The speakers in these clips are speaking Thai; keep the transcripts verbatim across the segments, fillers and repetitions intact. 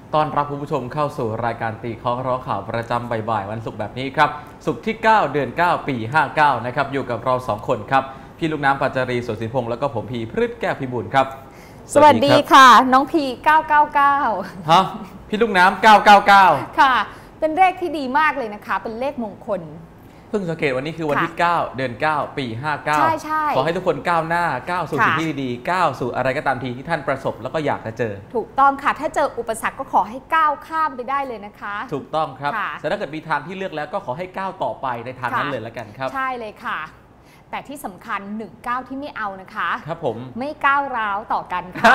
ต้อนรับคุณผู้ชมเข้าสู่รายการตีข้อร้องข่าวประจำบ่ายๆวันศุกร์แบบนี้ครับศุกร์ที่เก้าเดือนเก้าปีห้าเก้านะครับอยู่กับเราสองคนครับพี่ลูกน้ำปัจจารีสวนสินพงษ์แล้วก็ผมพีพฤทธิ์แก้วพิบูลครับสวัสดีค่ะน้องพีเก้าเก้าเก้าฮะพี่ลูกน้ำเก้าเก้าเก้าค่ะเป็นเลขที่ดีมากเลยนะคะเป็นเลขมงคลเพิ่งสังเกตวันนี้คือวันที่เก้าเดือนเก้าปีห้าเก้าใช่ใช่ขอให้ทุกคนก้าวหน้าก้าวสู่สิ่งที่ดีๆก้าวสู่อะไรก็ตามทีที่ท่านประสบแล้วก็อยากจะเจอถูกต้องค่ะถ้าเจออุปสรรคก็ขอให้ก้าวข้ามไปได้เลยนะคะถูกต้องครับแต่ถ้าเกิดมีทางที่เลือกแล้วก็ขอให้ก้าวต่อไปในทางนั้นเลยแล้วกันครับใช่เลยค่ะแต่ที่สำคัญหนึ่งก้าวที่ไม่เอานะคะครับผมไม่ก้าวร้าวต่อกันค่ะ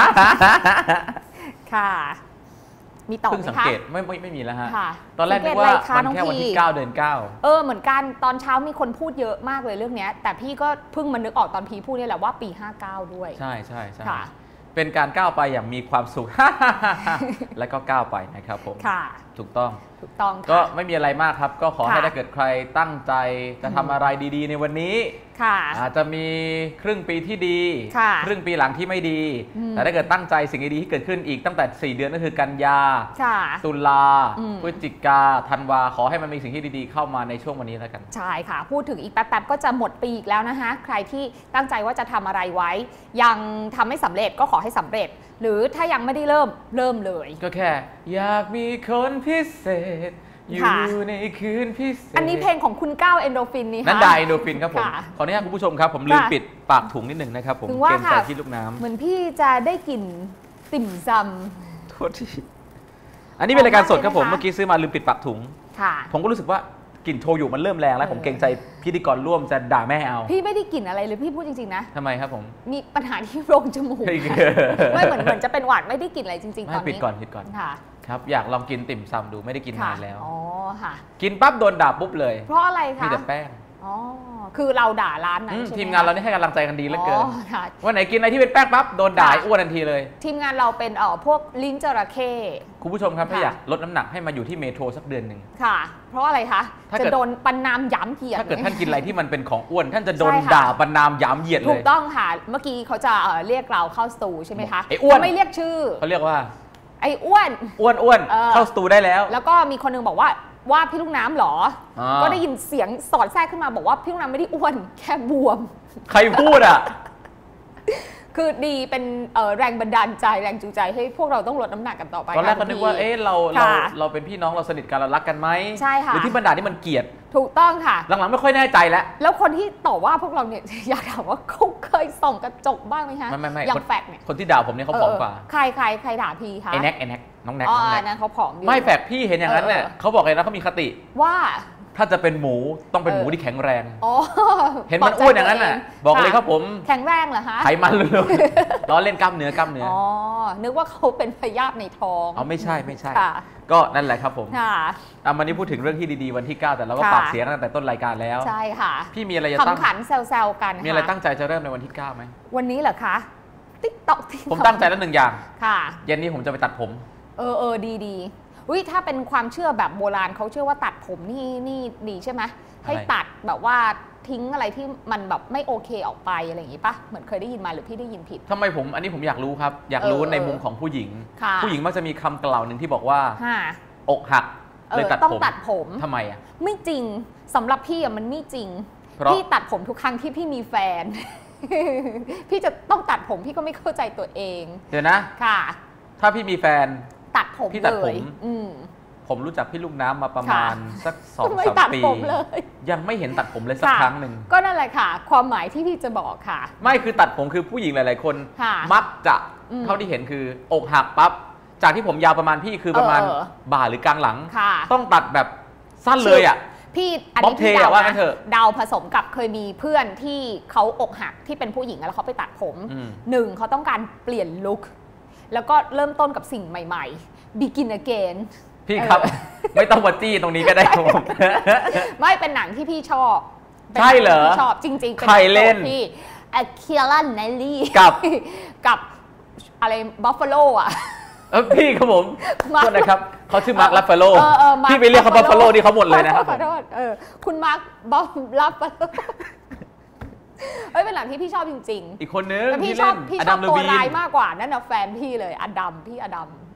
ค่ะมีต่อไหมคะเพิ่งสังเกตไม่ไม่ไม่มีแล้วฮะตอนแรกนึกว่ามันแค่วันที่เก้าเดือนเก้าเออเหมือนกันตอนเช้ามีคนพูดเยอะมากเลยเรื่องนี้แต่พี่ก็เพิ่งมานึกออกตอนพีพูดนี่แหละว่าปีห้าเก้าด้วยใช่ใช่ใช่เป็นการก้าวไปอย่างมีความสุขและก็ก้าวไปนะครับผมค่ะถูกต้องถูกต้องก็ไม่มีอะไรมากครับก็ขอให้ถ้าเกิดใครตั้งใจจะทำอะไรดีๆในวันนี้อาจจะมีครึ่งปีที่ดีครึ่งปีหลังที่ไม่ดีแต่ถ้าเกิดตั้งใจสิ่งดีๆที่เกิดขึ้นอีกตั้งแต่สี่เดือนก็คือกันยาตุลาพฤศจิกาธันวาขอให้มันมีสิ่งที่ดีๆเข้ามาในช่วงวันนี้แล้วกันใช่ค่ะพูดถึงอีกแป๊บๆก็จะหมดปีอีกแล้วนะคะใครที่ตั้งใจว่าจะทำอะไรไว้ยังทำไม่สำเร็จก็ขอให้สำเร็จหรือถ้ายังไม่ได้เริ่มเริ่มเลยก็แค่อยากมีคนพิเศษอยู่ในคืนพิเศษอันนี้เพลงของคุณก้าวเอนโดฟินนี่ค่ะนั่นได้เอนโดฟินครับผมขออนุญาตคุณผู้ชมครับผมลืมปิดปากถุงนิดหนึ่งนะครับผมเกรงใจที่ลูกน้ำเหมือนพี่จะได้กลิ่นติ่มซำโทษทีอันนี้เป็นรายการสดครับผมเมื่อกี้ซื้อมาลืมปิดปากถุงผมก็รู้สึกว่ากลิ่นโชยุมันเริ่มแรงแล้วผมเกรงใจพิธีกรร่วมจะด่าแม่เอาพี่ไม่ได้กลิ่นอะไรเลยพี่พูดจริงๆนะทำไมครับผมมีปัญหาที่โรงจมูกไม่เหมือนเหมือนจะเป็นหวัดไม่ได้กลิ่นอะไรจริงๆตอนนี้ปิดก่อนปิดก่อนค่ะครับอยากลองกินติ่มซำดูไม่ได้กินนานแล้วอ๋อค่ะกินปั๊บโดนด่าปุ๊บเลยเพราะอะไรคะมีแต่แป้งอ๋อคือเราด่าร้านนั้นใช่ไหมทีมงานเรานี่ให้กำลังใจกันดีเหลือเกินวันไหนกินอะไรที่เป็นแป้งปั๊บโดนด่าอ้วนทันทีเลยทีมงานเราเป็นเอ่อพวกลิ้นจระเข้คุณผู้ชมครับถ้าอยากลดน้ำหนักให้มาอยู่ที่เมโทรสักเดือนหนึ่งค่ะเพราะอะไรคะจะโดนปันนามย้ำเหยียดถ้าเกิดท่านกินอะไรที่มันเป็นของอ้วนท่านจะโดนด่าปันนามย้ำเหยียดเลยถูกต้องค่ะเมื่อกี้เขาจะเรียกเราเข้าสตูใช่ไหมคะไอ้อ้วนไม่เรียกชื่อเขาเรียกว่าไอ้อ้วนอ้วนอ้วนเข้าสตูได้แล้วแล้วก็มีคนนึงบอกว่าว่าพี่ลูกน้ำหรอก็ได้ยินเสียงสอดแทรกขึ้นมาบอกว่าพี่ลูกน้ำไม่ได้อ้วนแค่บวมใครพูดอ่ะคือดีเป็นแรงบันดาลใจแรงจูงใจให้พวกเราต้องลดน้ำหนักกันต่อไปตอนแรกก็นึกว่าเอ๊ะเราเราเราเป็นพี่น้องเราสนิทกันเรารักกันไหมใช่ค่ะหรือที่บรรดาที่มันเกลียดถูกต้องค่ะหลังๆไม่ค่อยแน่ใจแล้วแล้วคนที่ต่อว่าพวกเราเนี่ยอยากถามว่าเขาเคยส่องกระจกบ้างไหมคะไม่ไม่ไม่อย่างแฟกเนี่ยคนที่ด่าผมเนี่ยเขาผอมกว่าใครใครใครด่าพี่คะไอ้แน็กไอ้แน็กน้องแน็กอ๋อนั่นเขาผอมอยู่ไม่แฟกพี่เห็นอย่างนั้นเนี่ยเขาบอกเลยนะเขามีคติว่าถ้าจะเป็นหมูต้องเป็นหมูที่แข็งแรงเห็นมันอ้วนอย่างนั้นน่ะบอกเลยครับผมแข็งแรงเหรอคะไขมันเลยล้อเล่นกล้ามเนื้อกล้ามเนื้ออ๋อนึกว่าเขาเป็นพยาธิในท้องอ๋อไม่ใช่ไม่ใช่ก็นั่นแหละครับผมค่ะวันนี้พูดถึงเรื่องที่ดีๆวันที่เก้าแต่เราก็ปากเสียงตั้งแต่ต้นรายการแล้วใช่ค่ะพี่มีอะไรจะตั้งขำขันแซวๆกันมีอะไรตั้งใจจะเริ่มในวันที่เก้าไหมวันนี้เหรอคะติ๊กต๊อกผมตั้งใจแล้วหนึ่งอย่างค่ะเย็นนี้ผมจะไปตัดผมเออเออดีดีอุ้ยถ้าเป็นความเชื่อแบบโบราณเขาเชื่อว่าตัดผมนี่นี่ดีใช่ไหมให้ตัดแบบว่าทิ้งอะไรที่มันแบบไม่โอเคออกไปอะไรอย่างนี้ปะเหมือนเคยได้ยินมาหรือพี่ได้ยินผิดทำไมผมอันนี้ผมอยากรู้ครับอยากรู้ในมุมของผู้หญิงผู้หญิงมักจะมีคำกล่าวหนึ่งที่บอกว่าอกหักเลยตัดผมต้องตัดผมทำไมอ่ะไม่จริงสำหรับพี่อ่ะมันไม่จริงพี่ตัดผมทุกครั้งที่พี่มีแฟนพี่จะต้องตัดผมพี่ก็ไม่เข้าใจตัวเองเดี๋ยวนะค่ะถ้าพี่มีแฟนตัดผมพี่ตัดผมผมรู้จักพี่ลูกน้ำมาประมาณสักสองสามปียังไม่เห็นตัดผมเลยสักครั้งหนึ่งก็นั่นแหละค่ะความหมายที่พี่จะบอกค่ะไม่คือตัดผมคือผู้หญิงหลายๆคนมักจะเท่าที่เห็นคืออกหักปั๊บจากที่ผมยาวประมาณพี่คือประมาณบ่าหรือกลางหลังต้องตัดแบบสั้นเลยอ่ะพี่อันนี้พี่เดานะเดาผสมกับเคยมีเพื่อนที่เขาอกหักที่เป็นผู้หญิงแล้วเขาไปตัดผมหนึ่งเขาต้องการเปลี่ยนลุคแล้วก็เริ่มต้นกับสิ่งใหม่ๆ begin again พี่ครับไม่ต้องวัดจี้ตรงนี้ก็ได้ครับผมไม่เป็นหนังที่พี่ชอบใช่เหรอชอบจริงๆใครเล่นพี่อะเคียร่าเนลลี่กับกับอะไรบัฟฟาโลอ่ะเออพี่ครับผมโทษนะครับเขาชื่อมาร์คลัฟฟาโลพี่ไปเรียกเขาบัฟฟาโลนี่เขาหมดเลยนะครับขอโทษเออคุณมาร์คบัฟลัฟฟาโลเอ้ยเป็นหนังที่พี่ชอบจริงๆอีกคนนึงพี่ชอบพี่ชอบตัวร้ายมากกว่านั่นน่ะแฟนพี่เลยอดัมพี่อดัม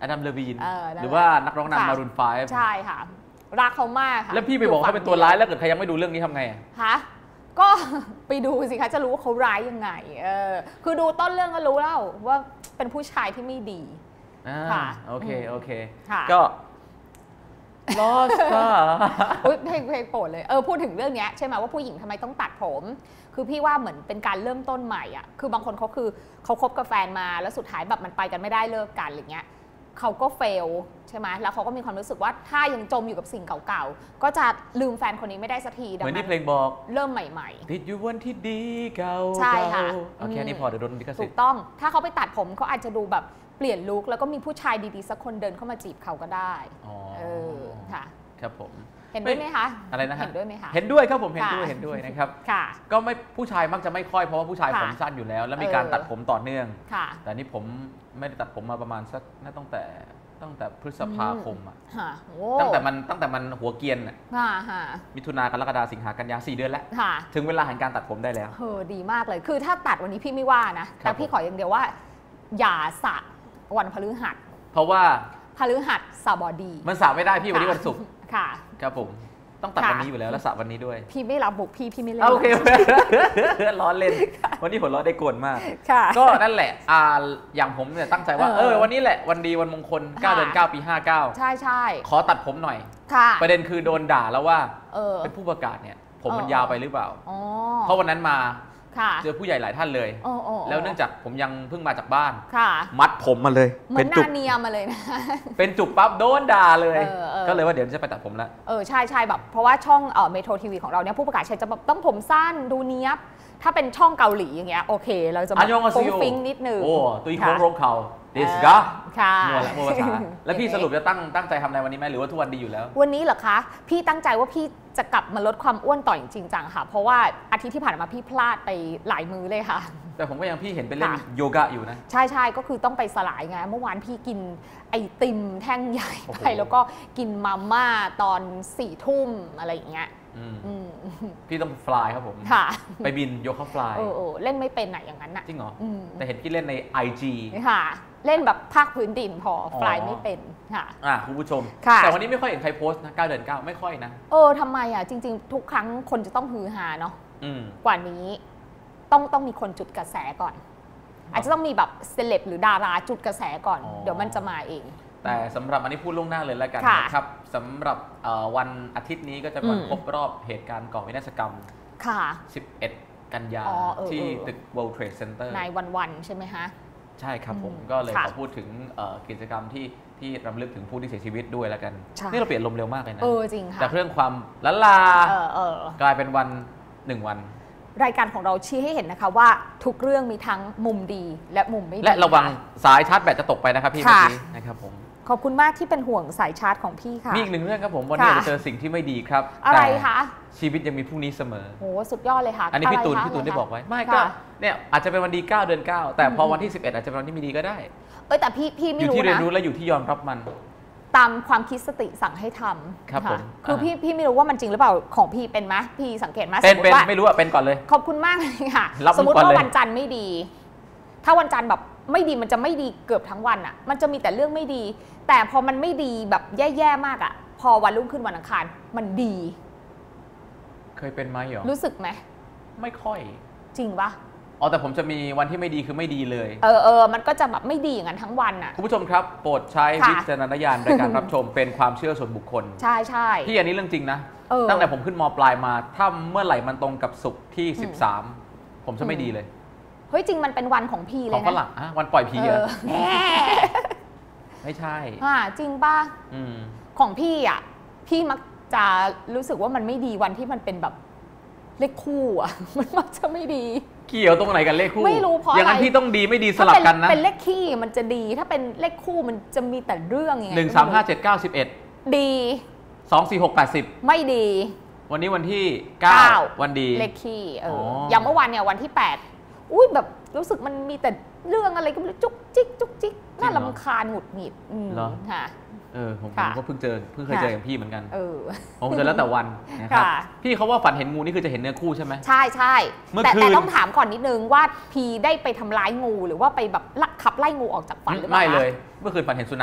อดัม เลวีนหรือว่านักร้องนำมารูนไฟว์ใช่ค่ะรักเขามากค่ะแล้วพี่ไปบอกเขาเป็นตัวร้ายแล้วเกิดใครยังไม่ดูเรื่องนี้ทำไงฮะก็ไปดูสิคะจะรู้ว่าเขาร้ายยังไงเออคือดูต้นเรื่องก็รู้แล้วว่าเป็นผู้ชายที่ไม่ดีค่ะโอเคโอเคก็ลอสตาเพลงเพลงโปรดเลยเออพูดถึงเรื่องนี้ใช่ไหมว่าผู้หญิงทำไมต้องตัดผมคือพี่ว่าเหมือนเป็นการเริ่มต้นใหม่อ่ะคือบางคนเขาคือเขาคบกับแฟนมาแล้วสุดท้ายแบบมันไปกันไม่ได้เลิกกันอะไรเงี้ยเขาก็เฟลใช่ไหมแล้วเขาก็มีความรู้สึกว่าถ้ายังจมอยู่กับสิ่งเก่าๆก็จะลืมแฟนคนนี้ไม่ได้สักทีเหมือนที่เพลงบอกเริ่มใหม่ๆติดอยู่วันที่ดีเก่าใช่ค่ะโอเคนี่พอเดี๋ยวโดนดิคสิทธิ์ถูกต้องถ้าเขาไปตัดผมเขาอาจจะดูแบบเปลี่ยนลุคแล้วก็มีผู้ชายดีๆสักคนเดินเข้ามาจีบเขาก็ได้เออค่ะครับผมเห็นด้วยไหมคะอะไรนะฮะเห็นด้วยไหมคะเห็นด้วยครับผมเห็นด้วยเห็นด้วยนะครับก็ไม่ผู้ชายมักจะไม่ค่อยเพราะว่าผู้ชายผมสั้นอยู่แล้วแล้วมีการตัดผมต่อเนื่องแต่นี่ผมไม่ได้ตัดผมมาประมาณสักน่าตั้งแต่ตั้งแต่พฤษภาคมอ่ะตั้งแต่มันตั้งแต่มันหัวเกียนอ่ะมิถุนากรกฎาสิงหากันยาสี่เดือนแล้วถึงเวลาแห่งการตัดผมได้แล้วเออดีมากเลยคือถ้าตัดวันนี้พี่ไม่ว่านะแต่พี่ขออย่างเดียวว่าอย่าสระวันพฤหัสเพราะว่าพฤหัสบดีมันสระไม่ได้พี่วันนี้วันศุกร์ค่ะครับผมต้องตัดวันนี้อยู่แล้วและสระวันนี้ด้วยพี่ไม่รับบุกพี่พี่ไม่เล่นโอเคล้อเล่นวันนี้ผมล้อได้โกนมากก็นั่นแหละอ่าอย่างผมเนี่ยตั้งใจว่าเออวันนี้แหละวันดีวันมงคลเก้าเดือนเก้าปีห้าเก้าใช่ใช่ขอตัดผมหน่อยประเด็นคือโดนด่าแล้วว่าเป็นผู้ประกาศเนี่ยผมมันยาวไปหรือเปล่าเพราะวันนั้นมาเจอผู้ใหญ่หลายท่านเลยแล้วเนื่องจากผมยังเพิ่งมาจากบ้านมัดผมมาเลยเป็นจุกเนียมาเลยนะเป็นจุกปั๊บโดนด่าเลยก็เลยว่าเดี๋ยวจะไปตัดผมแล้วเออใช่ใช่แบบเพราะว่าช่องเอ่อเมโทรทีวีของเราเนี่ยผู้ประกาศจะแบบต้องผมสั้นดูเนี้ยบถ้าเป็นช่องเกาหลีอย่างเงี้ยโอเคเราจะแบบฟุ้งฟิ้งนิดนึงโอ้ตุยโค้งโรงเขาเดสกาค่ะมัวแล้วมัวภาษาแล้วพี่สรุปจะตั้งตั้งใจทำอะไรวันนี้ไหมหรือว่าทุกวันดีอยู่แล้ววันนี้เหรอคะพี่ตั้งใจว่าพี่จะกลับมาลดความอ้วนต่อจริงจังค่ะเพราะว่าอาทิตย์ที่ผ่านมาพี่พลาดไปหลายมื้อเลยค่ะแต่ผมก็ยังพี่เห็นไปเล่นโยคะอยู่นะใช่ใช่ก็คือต้องไปสลายไงเมื่อวานพี่กินไอติมแท่งใหญ่ไปแล้วก็กินมาม่าตอนสี่ทุ่มอะไรอย่างเงี้ยพี่ต้องฟลายครับผมไปบินโยคะฟลายเล่นไม่เป็นไหนอย่างนั้นน่ะจริงเหรอแต่เห็นพี่เล่นใน ไอ จีค่ะเล่นแบบภาคพื้นดินพอฟลายไม่เป็นค่ะอ่าคุณผู้ชมแต่วันนี้ไม่ค่อยเห็นใครโพสต์นะเก้าเดือนเก้าไม่ค่อยนะเออทำไมอ่ะจริงๆทุกครั้งคนจะต้องฮือฮาเนาะกว่านี้ต้องต้องมีคนจุดกระแสก่อนอาจจะต้องมีแบบเซเลบหรือดาราจุดกระแสก่อนเดี๋ยวมันจะมาเองแต่สำหรับอันนี้พูดล่วงหน้าเลยแล้วกันนะครับสำหรับวันอาทิตย์นี้ก็จะวันครบรอบเหตุการณ์ก่อวินาศกรรมสิบเอ็ดกันยาที่ตึก World Trade Center ในวันๆใช่ไหมฮะใช่ครับผมก็เลยขอพูดถึงกิจกรรมที่ที่รำลึกถึงผู้ที่เสียชีวิตด้วยแล้วกันนี่เราเปลี่ยนลมเร็วมากเลยนะเออจริงค่ะจากเรื่องความละลากลายเป็นวันหนึ่งวันรายการของเราชี้ให้เห็นนะคะว่าทุกเรื่องมีทั้งมุมดีและมุมไม่ดีและระวังสายชาร์จแบตจะตกไปนะครับพี่เมื่อกี้นะครับผมขอบคุณมากที่เป็นห่วงสายชาร์จของพี่ค่ะมีอีกหนึ่งเรื่องครับผมวันนี้จะเจอสิ่งที่ไม่ดีครับอะไรคะชีวิตยังมีพรุ่งนี้เสมอโหสุดยอดเลยค่ะอันนี้พี่ตูนพี่ตูนได้บอกไว้ไม่ก็เนี่ยอาจจะเป็นวันดีเก้าเดือนเก้าแต่พอวันที่สิบเอ็ดอาจจะเป็นวันที่ไม่ดีก็ได้เอ้ยแต่พี่พี่ไม่รู้นะอยู่ที่เรียนรู้และอยู่ที่ยอมรับมันตามความคิดสติสั่งให้ทำครับผมคือพี่พี่ไม่รู้ว่ามันจริงหรือเปล่าของพี่เป็นไหมพี่สังเกตไหมเป็นเป็นไม่รู้อะเป็นก่อนเลยขอบคุณมากเลยค่ะสมมติว่าวันจันทร์ไม่ดีถ้าวันจันทร์แบบไม่ดีมันจะไม่ดีเกือบทั้งวันอะมันจะมีแต่เรื่องไม่ดีแต่พอมันไม่ดีแบบแย่ๆมากอะพอวันรุ่งขึ้นวันอังคารมันดีเคยเป็นไหมหรอรู้สึกไหมไม่ค่อยจริงปะอ๋อแต่ผมจะมีวันที่ไม่ดีคือไม่ดีเลยเออเออมันก็จะแบบไม่ดีอย่างนั้นทั้งวันอ่ะคุณผู้ชมครับโปรดใช้วิจารณญาณในการรับชมเป็นความเชื่อส่วนบุคคลใช่ใช่พี่อันนี้เรื่องจริงนะตั้งแต่ผมขึ้นม.ปลายมาถ้าเมื่อไหร่มันตรงกับศุกร์ที่สิบสามผมจะไม่ดีเลยเฮ้ยจริงมันเป็นวันของพี่เลยนะของฝรั่งอะวันปล่อยผีเหรอไม่ใช่อ่าจริงป่ะของพี่อ่ะพี่มักจะรู้สึกว่ามันไม่ดีวันที่มันเป็นแบบเลขคู่อ่ะมันมักจะไม่ดีเกี่ยวตรงไหนกันเลขคู่ไม่รู้เพราะอะไรอย่างนั้นพี่ต้องดีไม่ดีสลับกันนะเป็นเลขคี่มันจะดีถ้าเป็นเลขคู่มันจะมีแต่เรื่องยังไงหนึ่งสามห้าเจ็ดเก้าสิบเอ็ดดีสองสี่หกแปดสิบไม่ดีวันนี้วันที่เก้าวันดีเลขคี่เอออย่างเมื่อวานเนี่ยวันที่แปดอุ้ยแบบรู้สึกมันมีแต่เรื่องอะไรก็ไม่รู้จุกจิกจุกจิกน่ารำคาญหงุดหงิดเหรอค่ะเออผมก็เพิ่งเจอเพิ่งเคยเจออย่างพี่เหมือนกันเออผมเจอแล้วแต่วันนะครับพี่เขาว่าฝันเห็นงูนี่คือจะเห็นเนื้อคู่ใช่ไหมใช่ใช่แต่แต่ต้องถามก่อนนิดนึงว่าพีได้ไปทำร้ายงูหรือว่าไปแบบขับไล่งูออกจากฝันหรือเปล่าไม่เลยเมื่อคืนฝันเห็นสุนัข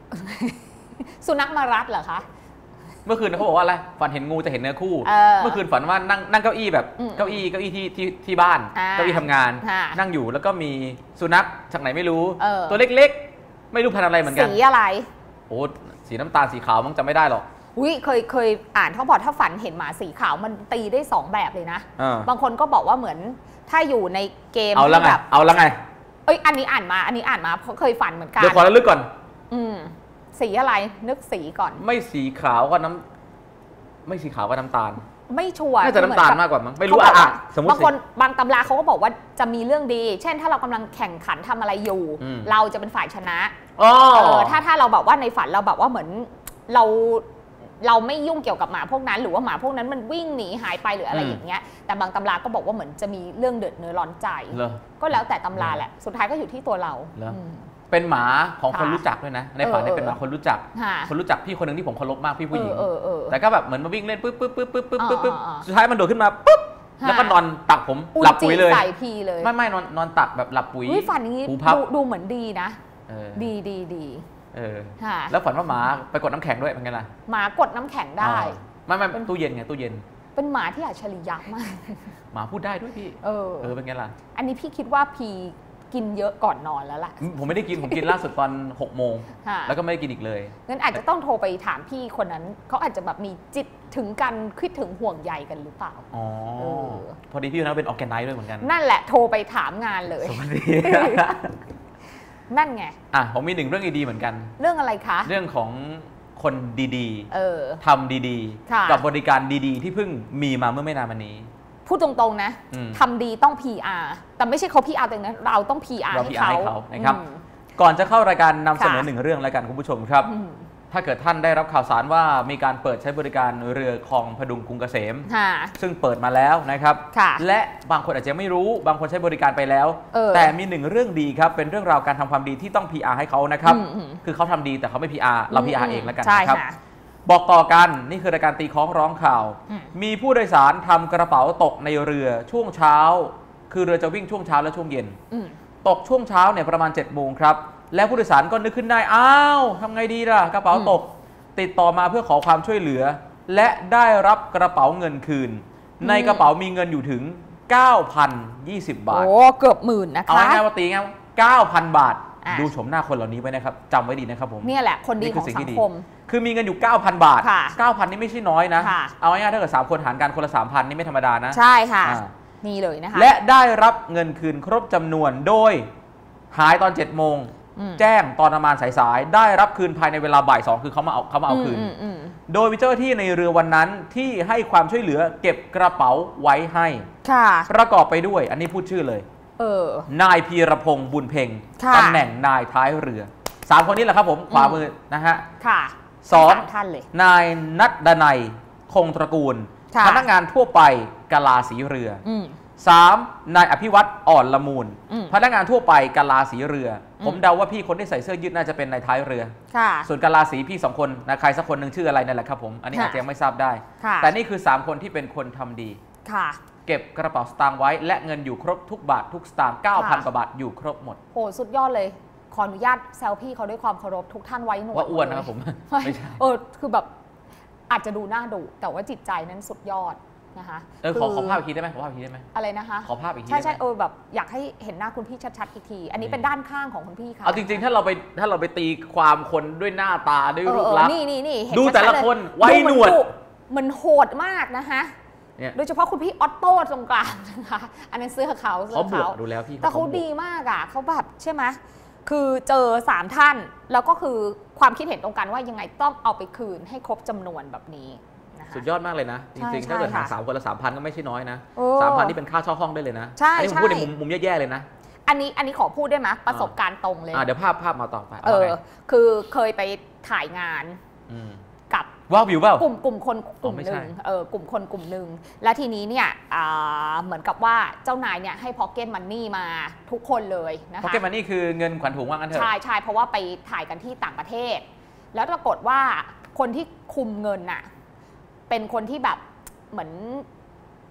สุนัขมารัดเหรอคะเมื่อคืนเขาบอกว่าอะไรฝันเห็นงูจะเห็นเนื้อคู่เมื่อคืนฝันว่านั่งนั่งเก้าอี้แบบเก้าอี้เก้าอี้ที่ที่ที่บ้านเก้าอี้ทำงานนั่งอยู่แล้วก็มีสุนัขจากไหนไม่รู้ตัวเล็กๆไม่รู้พันธุ์อะไรเหมือนกันสีอะไรโอ้สีน้ำตาลสีขาวมั้งจำไม่ได้หรอกอุ้ยเคยเคยอ่านเขาบอกถ้าฝันเห็นหมาสีขาวมันตีได้สองแบบเลยนะบางคนก็บอกว่าเหมือนถ้าอยู่ในเกมเอาแล้วไงเอาแล้วไงเอ้ยอันนี้อ่านมาอันนี้อ่านมาเพราะเคยฝันเหมือนกันเดี๋ยวขอระลึกก่อนอืมสีอะไรนึกสีก่อนไม่สีขาวก็น้ำไม่สีขาวก็น้ำตาลไม่ชัวร์น่าจะน้ำตาลมากกว่ามั้งไม่รู้อ่ะสมมติบางคนบางตำราเขาก็บอกว่าจะมีเรื่องดีเช่นถ้าเรากำลังแข่งขันทำอะไรอยู่เราจะเป็นฝ่ายชนะเออถ้าถ้าเราแบบว่าในฝันเราแบบว่าเหมือนเราเราไม่ยุ่งเกี่ยวกับหมาพวกนั้นหรือว่าหมาพวกนั้นมันวิ่งหนีหายไปหรืออะไรอย่างเงี้ยแต่บางตำราก็บอกว่าเหมือนจะมีเรื่องเดือดเนื้อร้อนใจก็แล้วแต่ตำราแหละสุดท้ายก็อยู่ที่ตัวเราเป็นหมาของคนรู้จักด้วยนะในฝันเนี่ยเป็นหมาคนรู้จักคนรู้จักพี่คนหนึ่งที่ผมเคารพมากพี่ผู้หญิงแต่ก็แบบเหมือนมาวิ่งเล่นปุ๊บปุ๊บปุ๊บปุ๊บปุ๊บปุ๊บปุ๊บสุดท้ายมันโดดขึ้นมาปุ๊บแล้วก็นอนตักผมหลับปุ๋ยเลยใส่พีเลยไม่ไม่นอนนอนตักแบบหลับปุ๋ยฝันอย่างนี้ดูเหมือนดีนะดีดีดีเออแล้วฝันว่าหมาไปกดน้ำแข็งด้วยเป็นไงล่ะหมากดน้ำแข็งได้ไม่ไม่เป็นตู้เย็นไงตู้เย็นเป็นหมาที่อัจฉริยะมากหมาพูดได้ด้วยพี่เออเออเป็นไงล่ะอันนี้พี่คิดว่าพีกินเยอะก่อนนอนแล้วล่ะผมไม่ได้กินผมกินล่าสุดตอนหกโมงแล้วก็ไม่ได้กินอีกเลยงั้นอาจจะต้องโทรไปถามพี่คนนั้นเขาอาจจะแบบมีจิตถึงกันคิดถึงห่วงใยกันหรือเปล่าอ๋อพอดีพี่นั้นเป็นออร์แกไนซ์ด้วยเหมือนกันนั่นแหละโทรไปถามงานเลยสวัสดีนั่นไงอ่ะผมมีหนึ่งเรื่องดีๆเหมือนกันเรื่องอะไรคะเรื่องของคนดีๆทำดีๆกับบริการดีๆที่เพิ่งมีมาเมื่อไม่นานมานี้พูดตรงๆนะทำดีต้อง พี อาร์ แต่ไม่ใช่เขา พี อาร์ ตัวนะเราต้อง พี อาร์ ให้เขานะครับก่อนจะเข้ารายการนำเสนอหนึ่งเรื่องแล้วกันคุณผู้ชมครับถ้าเกิดท่านได้รับข่าวสารว่ามีการเปิดใช้บริการเรือคลองพดุงกรุงเกษมซึ่งเปิดมาแล้วนะครับและบางคนอาจจะไม่รู้บางคนใช้บริการไปแล้วแต่มีหนึ่งเรื่องดีครับเป็นเรื่องราวการทำความดีที่ต้อง พี อาร์ ให้เขานะครับคือเขาทำดีแต่เขาไม่ พี อาร์ เรา พี อาร์ เองแล้วกันนะครับบอกต่อกันนี่คือรายการตีค้องร้องข่าวมีผู้โดยสารทำกระเป๋าตกในเรือช่วงเช้าคือเรือจะวิ่งช่วงเช้าและช่วงเย็นตกช่วงเช้าเนี่ยประมาณเจ็ดโมงครับแล้วผู้โดยสารก็นึกขึ้นได้อ้าวทำไงดีล่ะกระเป๋าตกติดต่อมาเพื่อขอความช่วยเหลือและได้รับกระเป๋าเงินคืนในกระเป๋ามีเงินอยู่ถึง เก้าพันยี่สิบ บาทโอ้เกือบหมื่นนะคะเอาง่ายๆว่าตีง่าย เก้าพัน บาทดูชมหน้าคนเหล่านี้ไว้นะครับจำไว้ดีนะครับผมนี่แหละคนดีของสังคมคือมีเงินอยู่ เก้าพัน บาท เก้าพัน นี่ไม่ใช่น้อยนะเอาง่ายๆถ้าเกิดสามคนหารกันคนละ สามพัน นี่ไม่ธรรมดานะใช่ค่ะนี่เลยนะคะและได้รับเงินคืนครบจำนวนโดยหายตอนเจ็ดโมงแจ้งตอนประมาณสายๆได้รับคืนภายในเวลาบ่ายสองคือเขามาเอาเขามาเอาคืนโดยมีเจ้าหน้าที่ในเรือวันนั้นที่ให้ความช่วยเหลือเก็บกระเป๋าไว้ให้ประกอบไปด้วยอันนี้พูดชื่อเลยเออนายพีรพงษ์บุญเพ็งตำแหน่งนายท้ายเรือสามคนนี้แหละครับผมขวามือนะฮะสองนายนัทดนัยคงตระกูลพนักงานทั่วไปกลาสีเรือสามนายอภิวัตรอ่อนละมูลพนักงานทั่วไปกลาสีเรือผมเดาว่าพี่คนที่ใส่เสื้อยืดน่าจะเป็นนายท้ายเรือส่วนกลาสีพี่สองคนนะใครสักคนหนึ่งชื่ออะไรนั่นแหละครับผมอันนี้อาจจะยังไม่ทราบได้แต่นี่คือสามคนที่เป็นคนทำดีเก็บกระเป๋าสตางค์ไว้และเงินอยู่ครบทุกบาททุกสตางค์ เก้าพัน กว่าบาทอยู่ครบหมดโหสุดยอดเลยขออนุญาตแซวพี่เขาด้วยความเคารพทุกท่านไว้หนวดว่าอ้วนนะครับผมไม่ใช่เออคือแบบอาจจะดูหน้าดุแต่ว่าจิตใจนั้นสุดยอดนะคะเออขอขอภาพอีกทีได้ไหมขอภาพอีกทีได้ไหมอะไรนะคะขอภาพอีกทีใช่ใช่เออแบบอยากให้เห็นหน้าคุณพี่ชัดๆอีกทีอันนี้เป็นด้านข้างของคุณพี่ค่ะเอาจริงๆถ้าเราไปถ้าเราไปตีความคนด้วยหน้าตาด้วยรูปลักษณ์นี่นี่นี่ดูแต่ละคนไว้หนวดมันโหดมากนะคะโดยเฉพาะคุณพี่ออตโต้ตรงกลางนะคะอันนั้นเสื้อเขาเสื้อเขาดูแล้วพี่แต่เขาดีมากอ่ะเขาแบบใช่ไหมคือเจอสามท่านแล้วก็คือความคิดเห็นตรงกันว่ายังไงต้องเอาไปคืนให้ครบจำนวนแบบนี้สุดยอดมากเลยนะจริงๆถ้าเกิดหารสามคนละสามพันก็ไม่ใช่น้อยนะสามพันนี่เป็นค่าเช่าห้องได้เลยนะอันนี้ผมพูดในมุมมุมแย่ๆเลยนะอันนี้อันนี้ขอพูดได้ไหมประสบการณ์ตรงเลยเดี๋ยวภาพภาพมาต่อไปเออคือเคยไปถ่ายงานกับว้าววิวเปล่ากลุ่มกลุ่มคนกลุ่มหนึ่งเออกลุ่มคนกลุ่มหนึ่งและทีนี้เนี่ยเหมือนกับว่าเจ้านายเนี่ยให้พ็อกเก็ตมันนี่มาทุกคนเลยนะคะพ็อกเก็ตมันนี่คือเงินขวัญถุงว่างั้นเถอะใช่ใช่เพราะว่าไปถ่ายกันที่ต่างประเทศแล้วปรากฏว่าคนที่คุมเงินน่ะเป็นคนที่แบบเหมือน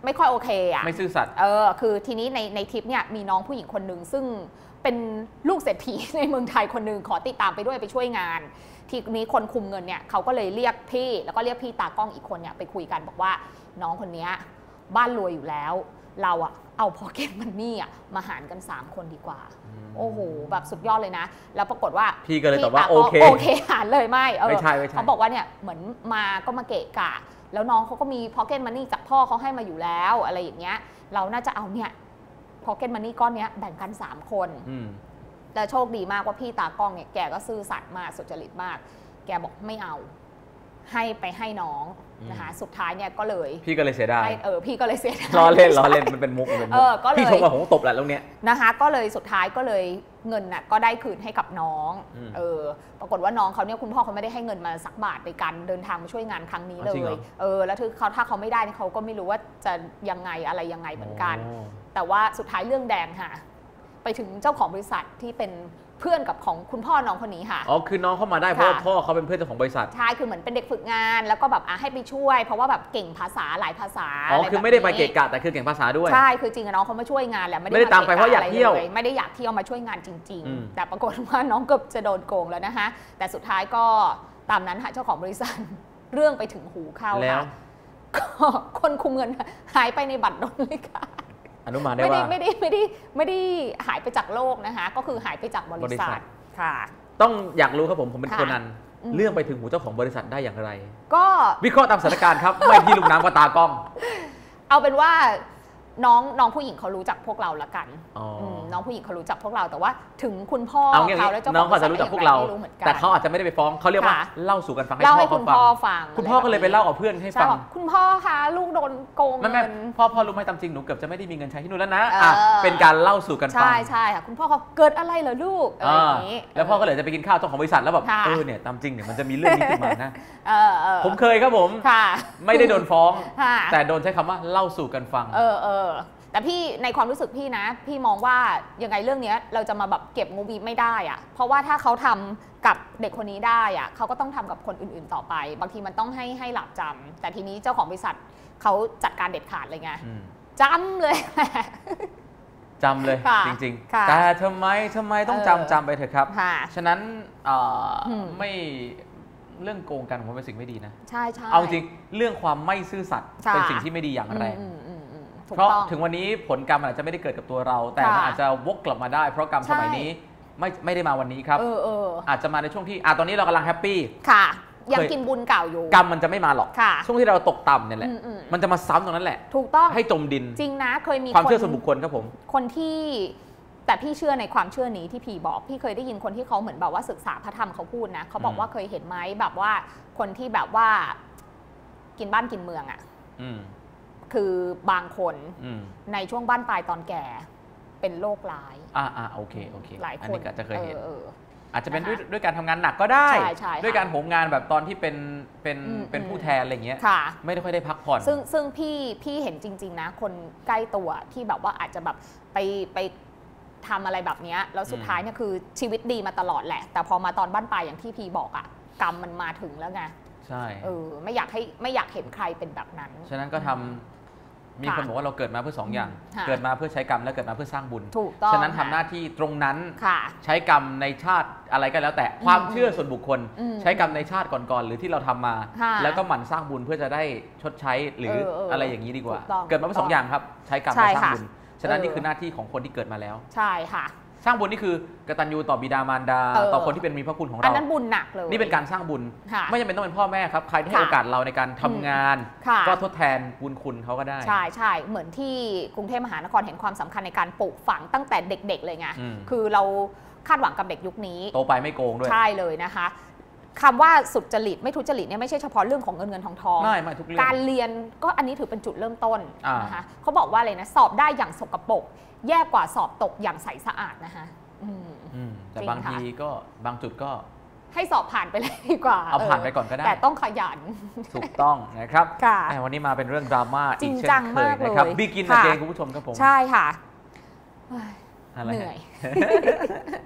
ไม่ค่อยโอเคอ่ะไม่ซื่อสัตย์เออคือทีนี้ในในทริปเนี่ยมีน้องผู้หญิงคนหนึ่งซึ่งเป็นลูกเศรษฐีในเมืองไทยคนหนึ่งขอติดตามไปด้วยไปช่วยงานทีนี้คนคุมเงินเนี่ยเขาก็เลยเรียกพี่แล้วก็เรียกพี่ตากล้องอีกคนเนี่ยไปคุยกันบอกว่าน้องคนนี้บ้านรวยอยู่แล้วเราอะเอาพ็อกเก็ตมันนี่อะมาหารกันสามคนดีกว่าโอ้โหแบบสุดยอดเลยนะแล้วปรากฏว่าพี่ก็เลยตอบว่าโอเคโอเคหารเลยไม่เออไม่ใช่ไม่ใช่เขาบอกว่าเนี่ยเหมือนมาก็มาเกะกะแล้วน้องเขาก็มีพ็อกเก็ตมันนี่จากพ่อเขาให้มาอยู่แล้วอะไรอย่างเงี้ยเราน่าจะเอาเนี่ยพ็อกเก็ตมันนี่ก้อนนี้แบ่งกันสามคนแต่โชคดีมากว่าพี่ตากล้องเนี่ยแกก็ซื่อสัตย์มากสุจริตมากแกบอกไม่เอาให้ไปให้น้องนะคะสุดท้ายเนี่ยก็เลยพี่ก็เลยเสียดายเออพี่ก็เลยเสียดายล้อเล่นล้อเล่นมันเป็นมุกมันเป็นมุกพี่โทรมาผมตบแหละตรงเนี้ยนะคะก็เลยสุดท้ายก็เลยเงินน่ะก็ได้คืนให้กับน้องเออปรากฏว่าน้องเขาเนี่ยคุณพ่อเขาไม่ได้ให้เงินมาสักบาทในการเดินทางมาช่วยงานครั้งนี้เลยเออแล้วคือเขาถ้าเขาไม่ได้เขาก็ไม่รู้ว่าจะยังไงอะไรยังไงเหมือนกันแต่ว่าสุดท้ายเรื่องแดงค่ะไปถึงเจ้าของบริษัทที่เป็นเพื่อนกับของคุณพ่อน้องคนนี้ค่ะอ๋อคือน้องเข้ามาได้เพราะว่าพ่อเขาเป็นเพื่อนเจ้าของบริษัทใช่คือเหมือนเป็นเด็กฝึกงานแล้วก็แบบอ่ะให้ไปช่วยเพราะว่าแบบเก่งภาษาหลายภาษาอ๋อคือไม่ได้ไปเกะกะแต่คือเก่งภาษาด้วยใช่คือจริงๆน้องเขามาช่วยงานแหละไม่ได้ตามไปเพราะอยากเที่ยวไม่ได้อยากเที่ยวมาช่วยงานจริงๆแต่ปรากฏว่าน้องเกือบจะโดนโกงแล้วนะคะแต่สุดท้ายก็ตามนั้นค่ะเจ้าของบริษัทเรื่องไปถึงหูเข้าค่ะก็คนคุมเงินหายไปในบัตรดลเลยค่ะอนุมานได้ว่าไม่ได้ไม่ได้ไม่ได้หายไปจากโลกนะคะก็คือหายไปจากบริษัทค่ะต้องอยากรู้ครับผมผมเป็นคนนั้นเรื่องไปถึงหูเจ้าของบริษัทได้อย่างไรก็วิเคราะห์ตามสถานการณ์ครับไม่พี่ลูกน้ำก็ตากล้องเอาเป็นว่าน้องน้องผู้หญิงเขารู้จักพวกเราละกันน้องผู้หญิงเขารู้จักพวกเราแต่ว่าถึงคุณพ่อเขาแล้วเจ้าของบริษัทรู้จักพวกเราแต่เขาอาจจะไม่ได้ไปฟ้องเขาเรียกว่าเล่าสู่กันฟังให้คุณพ่อฟังคุณพ่อก็เลยไปเล่ากับเพื่อนให้ฟังคุณพ่อคะลูกโดนโกงเงินพ่อพ่อรู้ไหมตามจริงหนูเกือบจะไม่ได้มีเงินใช้ที่นู่นแล้วนะเป็นการเล่าสู่กันฟังใช่ใช่ค่ะคุณพ่อเขาเกิดอะไรเหรอลูกอะไรอย่างนี้แล้วพ่อก็เลยจะไปกินข้าวเจ้าของบริษัทแล้วแบบเออเนี่ยตามจริงเนี่ยมันจะมีเรื่องนี้ขึ้นมานะผมเคยครับผมไม่ได้โดนฟ้องแต่โดนใช้คำว่าเล่าสู่กันฟังเออเออแต่พี่ในความรู้สึกพี่นะพี่มองว่ายังไงเรื่องนี้เราจะมาแบบเก็บงูบีไม่ได้อะเพราะว่าถ้าเขาทำกับเด็กคนนี้ได้อะเขาก็ต้องทำกับคนอื่นๆต่อไปบางทีมันต้องให้ให้หลับจำแต่ทีนี้เจ้าของบริษัทเขาจัดการเด็ดขาดเลยไงจำเลยจำเลยจริงๆแต่ทำไมทำไมต้องจำจำไปเถอะครับฉะนั้นไม่เรื่องโกงกันผมเป็นสิ่งไม่ดีนะใช่ใช่เอาจริงเรื่องความไม่ซื่อสัตย์เป็นสิ่งที่ไม่ดีอย่างแรงเพราะถึงวันนี้ผลกรรมอาจจะไม่ได้เกิดกับตัวเราแต่มันอาจจะวกกลับมาได้เพราะกรรมสมัยนี้ไม่ไม่ได้มาวันนี้ครับอาจจะมาในช่วงที่อ่ะตอนนี้เรากำลังแฮปปี้ค่ะยังกินบุญเก่าอยู่กรรมมันจะไม่มาหรอกช่วงที่เราตกต่ำเนี่ยแหละมันจะมาซ้ำตรงนั้นแหละถูกต้องให้จมดินจริงนะเคยมีความเชื่อส่วนบุคคลครับผมคนที่แต่พี่เชื่อในความเชื่อนี้ที่พี่บอกพี่เคยได้ยินคนที่เขาเหมือนแบบว่าศึกษาพระธรรมเขาพูดนะเขาบอกว่าเคยเห็นไหมแบบว่าคนที่แบบว่ากินบ้านกินเมืองอ่ะคือบางคนในช่วงบ้านปลายตอนแก่เป็นโรคร้ายอ่าอ่าโอเคโอเคหลายคนจะเคยเห็นอาจจะเป็นด้วยด้วยการทำงานหนักก็ได้ด้วยการโหมงานแบบตอนที่เป็นเป็นเป็นผู้แทนอะไรเงี้ยไม่ได้ค่อยได้พักผ่อนซึ่งซึ่งพี่พี่เห็นจริงๆนะคนใกล้ตัวที่แบบว่าอาจจะแบบไปไปทำอะไรแบบนี้แล้วสุดท้ายเนี่ยคือชีวิตดีมาตลอดแหละแต่พอมาตอนบ้านปลายอย่างที่พี่บอกอะกรรมมันมาถึงแล้วไงใช่เออไม่อยากให้ไม่อยากเห็นใครเป็นแบบนั้นฉะนั้นก็ทำมีคนบอกว่าเราเกิดมาเพื่อสองอย่างเกิดมาเพื่อใช้กรรมและเกิดมาเพื่อสร้างบุญถูกต้องฉะนั้นทำหน้าที่ตรงนั้นใช้กรรมในชาติอะไรก็แล้วแต่ความเชื่อส่วนบุคคลใช้กรรมในชาติก่อนๆหรือที่เราทำมาแล้วก็หมั่นสร้างบุญเพื่อจะได้ชดใช้หรืออะไรอย่างนี้ดีกว่าเกิดมาเพื่อสองอย่างครับใช้กรรมและสร้างบุญฉะนั้นนี่คือหน้าที่ของคนที่เกิดมาแล้วใช่ค่ะสร้างบุญนี่คือกตัญญูต่อบิดามารดาต่อคนที่เป็นมีพระคุณของเราอันนั้นบุญหนักเลยนี่เป็นการสร้างบุญไม่จำเป็นต้องเป็นพ่อแม่ครับใครที่ให้โอกาสเราในการทำงานก็ทดแทนบุญคุณเขาก็ได้ใช่ใช่เหมือนที่กรุงเทพมหานครเห็นความสำคัญในการปลูกฝังตั้งแต่เด็กๆเลยไงคือเราคาดหวังกับเด็กยุคนี้โตไปไม่โกงด้วยใช่เลยนะคะคำว่าสุจริตไม่ทุจริตเนี่ยไม่ใช่เฉพาะเรื่องของเงินเงินทองทองไม่ไม่ทุกเรื่องการเรียนก็อันนี้ถือเป็นจุดเริ่มต้นนะคะเขาบอกว่าอะไรนะสอบได้อย่างสกปรกแย่กว่าสอบตกอย่างใสสะอาดนะคะแต่บางทีก็บางจุดก็ให้สอบผ่านไปเลยดีกว่าเอาผ่านไปก่อนก็ได้แต่ต้องขยันถูกต้องนะครับวันนี้มาเป็นเรื่องดราม่าอีกเช่นเคยนะครับบิ๊กินเกนคุณผู้ชมครับผมใช่ค่ะเหนื่อย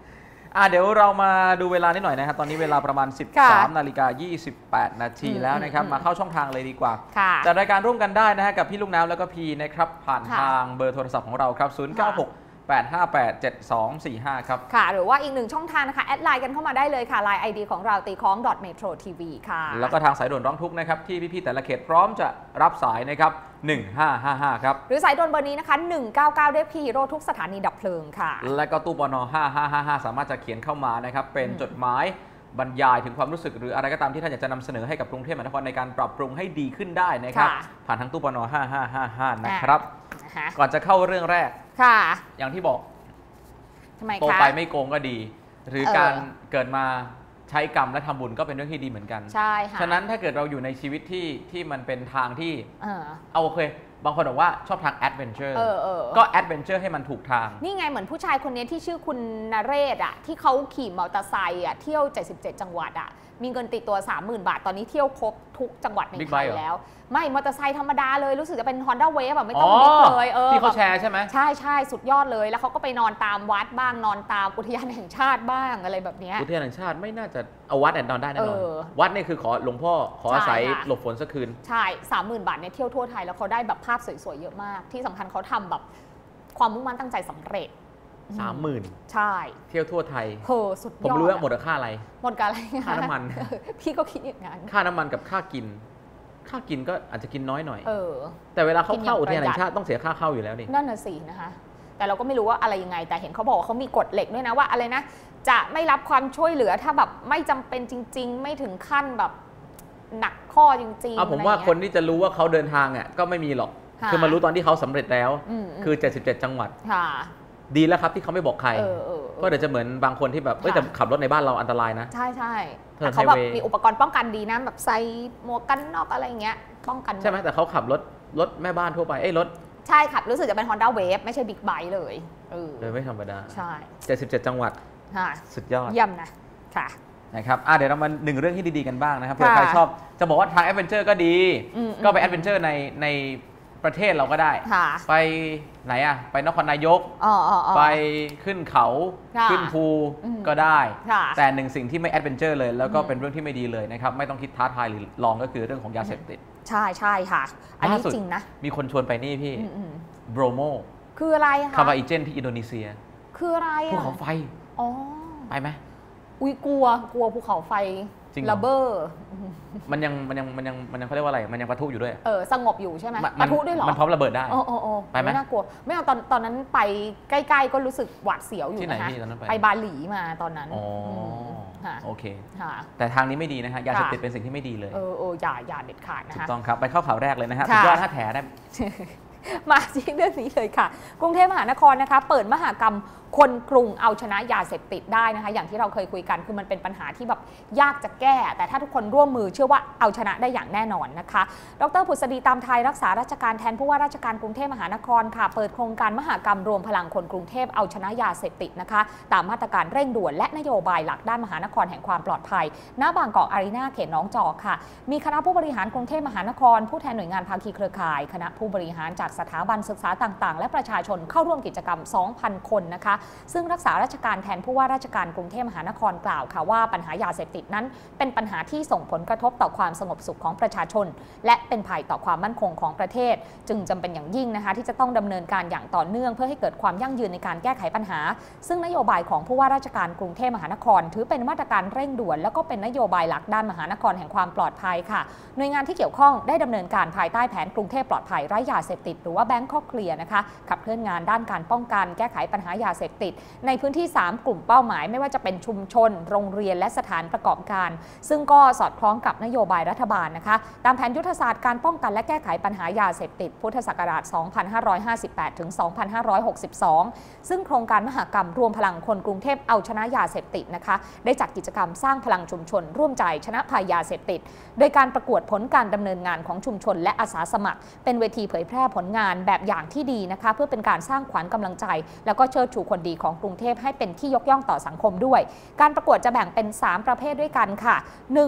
อ่ะเดี๋ยวเรามาดูเวลานิดหน่อยนะครับตอนนี้เวลาประมาณ สิบสามนาฬิกายี่สิบแปดนาทีแล้วนะครับมาเข้าช่องทางเลยดีกว่าจัดรายการร่วมกันได้นะฮะกับพี่ลูกน้ำแล้วก็พีนะครับผ่านทางเบอร์โทรศัพท์ของเราครับศูนย์ เก้า หก แปด ห้า แปด เจ็ด สอง สี่ ห้าครับค่ะหรือว่าอีกหนึ่งช่องทางนะคะแอดไลน์กันเข้ามาได้เลยค่ะ ไลน์ ไอ ดี ของเราตีคล้อง .metroTV ค่ะแล้วก็ทางสายด่วนร้องทุกข์นะครับที่พี่ๆแต่ละเขตพร้อมจะรับสายนะครับหนึ่งห้าห้าห้าครับหรือสายด่วนเบอร์นี้นะคะหนึ่งเก้าเก้าได้พี่ฮีโร่ทุกสถานีดับเพลิงค่ะและก็ตู้ปนห้าห้าห้าห้าสามารถจะเขียนเข้ามานะครับเป็นจดหมายบรรยายถึงความรู้สึกหรืออะไรก็ตามที่ท่านอยากจะนำเสนอให้กับกรุงเทพมหานครในการปรับปรุงให้ดีขึ้นได้นะครับผ่านทางตู้ปนห้าห้าห้าห้านะครับก่อนจะเข้าเรื่องแรกค่ะอย่างที่บอกโตไปไม่โกงก็ดีหรือการเกิดมาใช้กรรมและทำบุญก็เป็นเรื่องที่ดีเหมือนกันใช่ค่ะฉะนั้นถ้าเกิดเราอยู่ในชีวิตที่ที่มันเป็นทางที่เอาโอเคบางคนบอกว่าชอบทางแอดเวนเจอร์ก็แอดเวนเจอร์ให้มันถูกทางนี่ไงเหมือนผู้ชายคนนี้ที่ชื่อคุณนเรศอ่ะที่เขาขี่มอเตอร์ไซค์อ่ะเที่ยวเจ็ดสิบเจ็ดจังหวัดอ่ะมีเงินติดตัว สามหมื่น บาทตอนนี้เที่ยวครบทุกจังหวัดในไทยแล้วไม่มอเตอร์ไซค์ธรรมดาเลยรู้สึกจะเป็น Honda Wave แบบไม่ต้องบิ๊กเลยเออที่เขาแชร์ใช่ไหมใช่ใช่สุดยอดเลยแล้วเขาก็ไปนอนตามวัดบ้างนอนตามอุทยานแห่งชาติบ้างอะไรแบบนี้อุทยานแห่งชาติไม่น่าจะเอาวัดแอนนอนได้แน่นอนวัดนี่คือขอหลวงพ่อขออาศัยหลบฝนสักคืนใช่ สามหมื่น บาทเนี่ยเที่ยวทั่วไทยแล้วเขาได้แบบภาพสวยๆเยอะมากที่สำคัญเขาทำแบบความมุ่งมั่นตั้งใจสำเร็จสามหมื่นใช่เที่ยวทั่วไทยโหสุดยอดผมรู้ว่าหมดค่าอะไรหมดกับอะไรค่าน้ำมันพี่ก็คิดอย่างนั้นค่าน้ำมันกับค่ากินค่ากินก็อาจจะกินน้อยหน่อยเออแต่เวลาเขาเข้าอุทยานแห่งชาติต้องเสียค่าเข้าอยู่แล้วนี่นั่นน่ะสินะคะแต่เราก็ไม่รู้ว่าอะไรยังไงแต่เห็นเขาบอกว่าเขามีกฎเหล็กด้วยนะว่าอะไรนะจะไม่รับความช่วยเหลือถ้าแบบไม่จำเป็นจริงๆไม่ถึงขั้นแบบหนักข้อจริงๆเอาผมว่าคนที่จะรู้ว่าเขาเดินทางอ่ะก็ไม่มีหรอกคือมารู้ตอนที่เขาสำเร็จแล้วคือเจ็ดสิบเจ็ดจังหวัดดีแล้วครับที่เขาไม่บอกใครก็เดี๋ยวจะเหมือนบางคนที่แบบแต่ขับรถในบ้านเราอันตรายนะใช่ใช่แต่เขาแบบมีอุปกรณ์ป้องกันดีนะแบบใส่หมวกกันน็อกอะไรเงี้ยป้องกันใช่ไหมแต่เขาขับรถรถแม่บ้านทั่วไปเอ้ยรถใช่ขับรู้สึกจะเป็น Honda Wave ไม่ใช่บิ๊กไบค์เลยเออเลยไม่ธรรมดาใช่เจ็ดสิบเจ็ดจังหวัดสุดยอดเยี่ยมนะค่ะนะครับอ่ะเดี๋ยวเรามาหนึ่งเรื่องที่ดีๆกันบ้างนะครับเผื่อใครชอบจะบอกว่าทางแอดเวนเจอร์ก็ดีก็ไปแอดเวนเจอร์ในในประเทศเราก็ได้ไปไหนอ่ะไปนครนายกไปขึ้นเขาขึ้นภูก็ได้แต่หนึ่งสิ่งที่ไม่แอดเวนเจอร์เลยแล้วก็เป็นเรื่องที่ไม่ดีเลยนะครับไม่ต้องคิดท้าทายหรือลองก็คือเรื่องของยาเสพติดใช่ใช่ค่ะอันนี้จริงนะมีคนชวนไปนี่พี่โบรโมคืออะไรคะคาบาอิเจนที่อินโดนีเซียคืออะไรภูเขาไฟอ๋อไปไหมอุ้ยกลัวกลัวภูเขาไฟระเบ้อมันยังมันยังมันยังมันยังเขาเรียกว่าอะไรมันยังปะทุอยู่ด้วยเออสงบอยู่ใช่ไหมปะทุด้วยหรอมันพร้อมระเบิดได้โอ้โอ้โอ้ไปไหมน่ากลัวไม่เอาตอนตอนนั้นไปใกล้ๆก็รู้สึกหวาดเสียวอยู่นะคะไปบาหลีมาตอนนั้นอ๋อโอเคแต่ทางนี้ไม่ดีนะฮะยาเสพติดเป็นสิ่งที่ไม่ดีเลยเออเอออย่าอย่าเด็ดขาดนะคะถูกต้องครับไปเข้าข่าวแรกเลยนะฮะสุดยอดท่าแถได้มาที่เรื่องนี้เลยค่ะกรุงเทพมหานครนะคะเปิดมหกรรมคนกรุงเอาชนะยาเสพติดได้นะคะอย่างที่เราเคยคุยกันคือมันเป็นปัญหาที่แบบยากจะแก้แต่ถ้าทุกคนร่วมมือเชื่อว่าเอาชนะได้อย่างแน่นอนนะคะดร.ผุษดีตามไทยรักษาราชการแทนผู้ว่าราชการกรุงเทพมหานครค่ะเปิดโครงการมหกรรมรวมพลังคนกรุงเทพเอาชนะยาเสพติดนะคะตามมาตรการเร่งด่วนและนโยบายหลักด้านมหานครแห่งความปลอดภัยณบางกอกอารีนาเขตหนองจอกค่ะมีคณะผู้บริหารกรุงเทพมหานครผู้แทนหน่วยงานภาคีเครือข่ายคณะผู้บริหารจากสถาบันศึกษาต่างๆและประชาชนเข้าร่วมกิจกรรม สองพัน คนนะคะซึ่งรักษาราชการแทนผู้ว่าราชการกรุงเทพมหานครกล่าวค่ะว่าปัญหายาเสพติดนั้นเป็นปัญหาที่ส่งผลกระทบต่อความสงบสุขของประชาชนและเป็นภัยต่อความมั่นคงของประเทศจึงจำเป็นอย่างยิ่งนะคะที่จะต้องดำเนินการอย่างต่อเนื่องเพื่อให้เกิดความยั่งยืนในการแก้ไขปัญหาซึ่งนโยบายของผู้ว่าราชการกรุงเทพมหานครถือเป็นมาตรการเร่งด่วนแล้วก็เป็นนโยบายหลักด้านมหานครแห่งความปลอดภัยค่ะหน่วยงานที่เกี่ยวข้องได้ดำเนินการภายใต้แผนกรุงเทพปลอดภัยไร้ยาเสพติดหรือว่าแบงคอกเคลียร์นะคะขับเคลื่อนงานด้านการป้องกันแก้ไขปัญหายาเสพติดในพื้นที่สามกลุ่มเป้าหมายไม่ว่าจะเป็นชุมชนโรงเรียนและสถานประกอบการซึ่งก็สอดคล้องกับนโยบายรัฐบาลนะคะตามแผนยุทธศาสตร์การป้องกันและแก้ไขปัญหายาเสพติดพุทธศักราช สองพันห้าร้อยห้าสิบแปด ถึง สองพันห้าร้อยหกสิบสอง ซึ่งโครงการมหกรรมรวมพลังคนกรุงเทพเอาชนะยาเสพติดนะคะได้จัดกิจกรรมสร้างพลังชุมชนร่วมใจชนะภัยยาเสพติดโดยการประกวดผลการดำเนินงานของชุมชนและอาสาสมัครเป็นเวทีเผยแพร่ผลงานแบบอย่างที่ดีนะคะเพื่อเป็นการสร้างขวัญกำลังใจแล้วก็เชิดชูคนดีของกรุงเทพให้เป็นที่ยกย่องต่อสังคมด้วยการประกวดจะแบ่งเป็นสามประเภทด้วยกันค่ะ หนึ่ง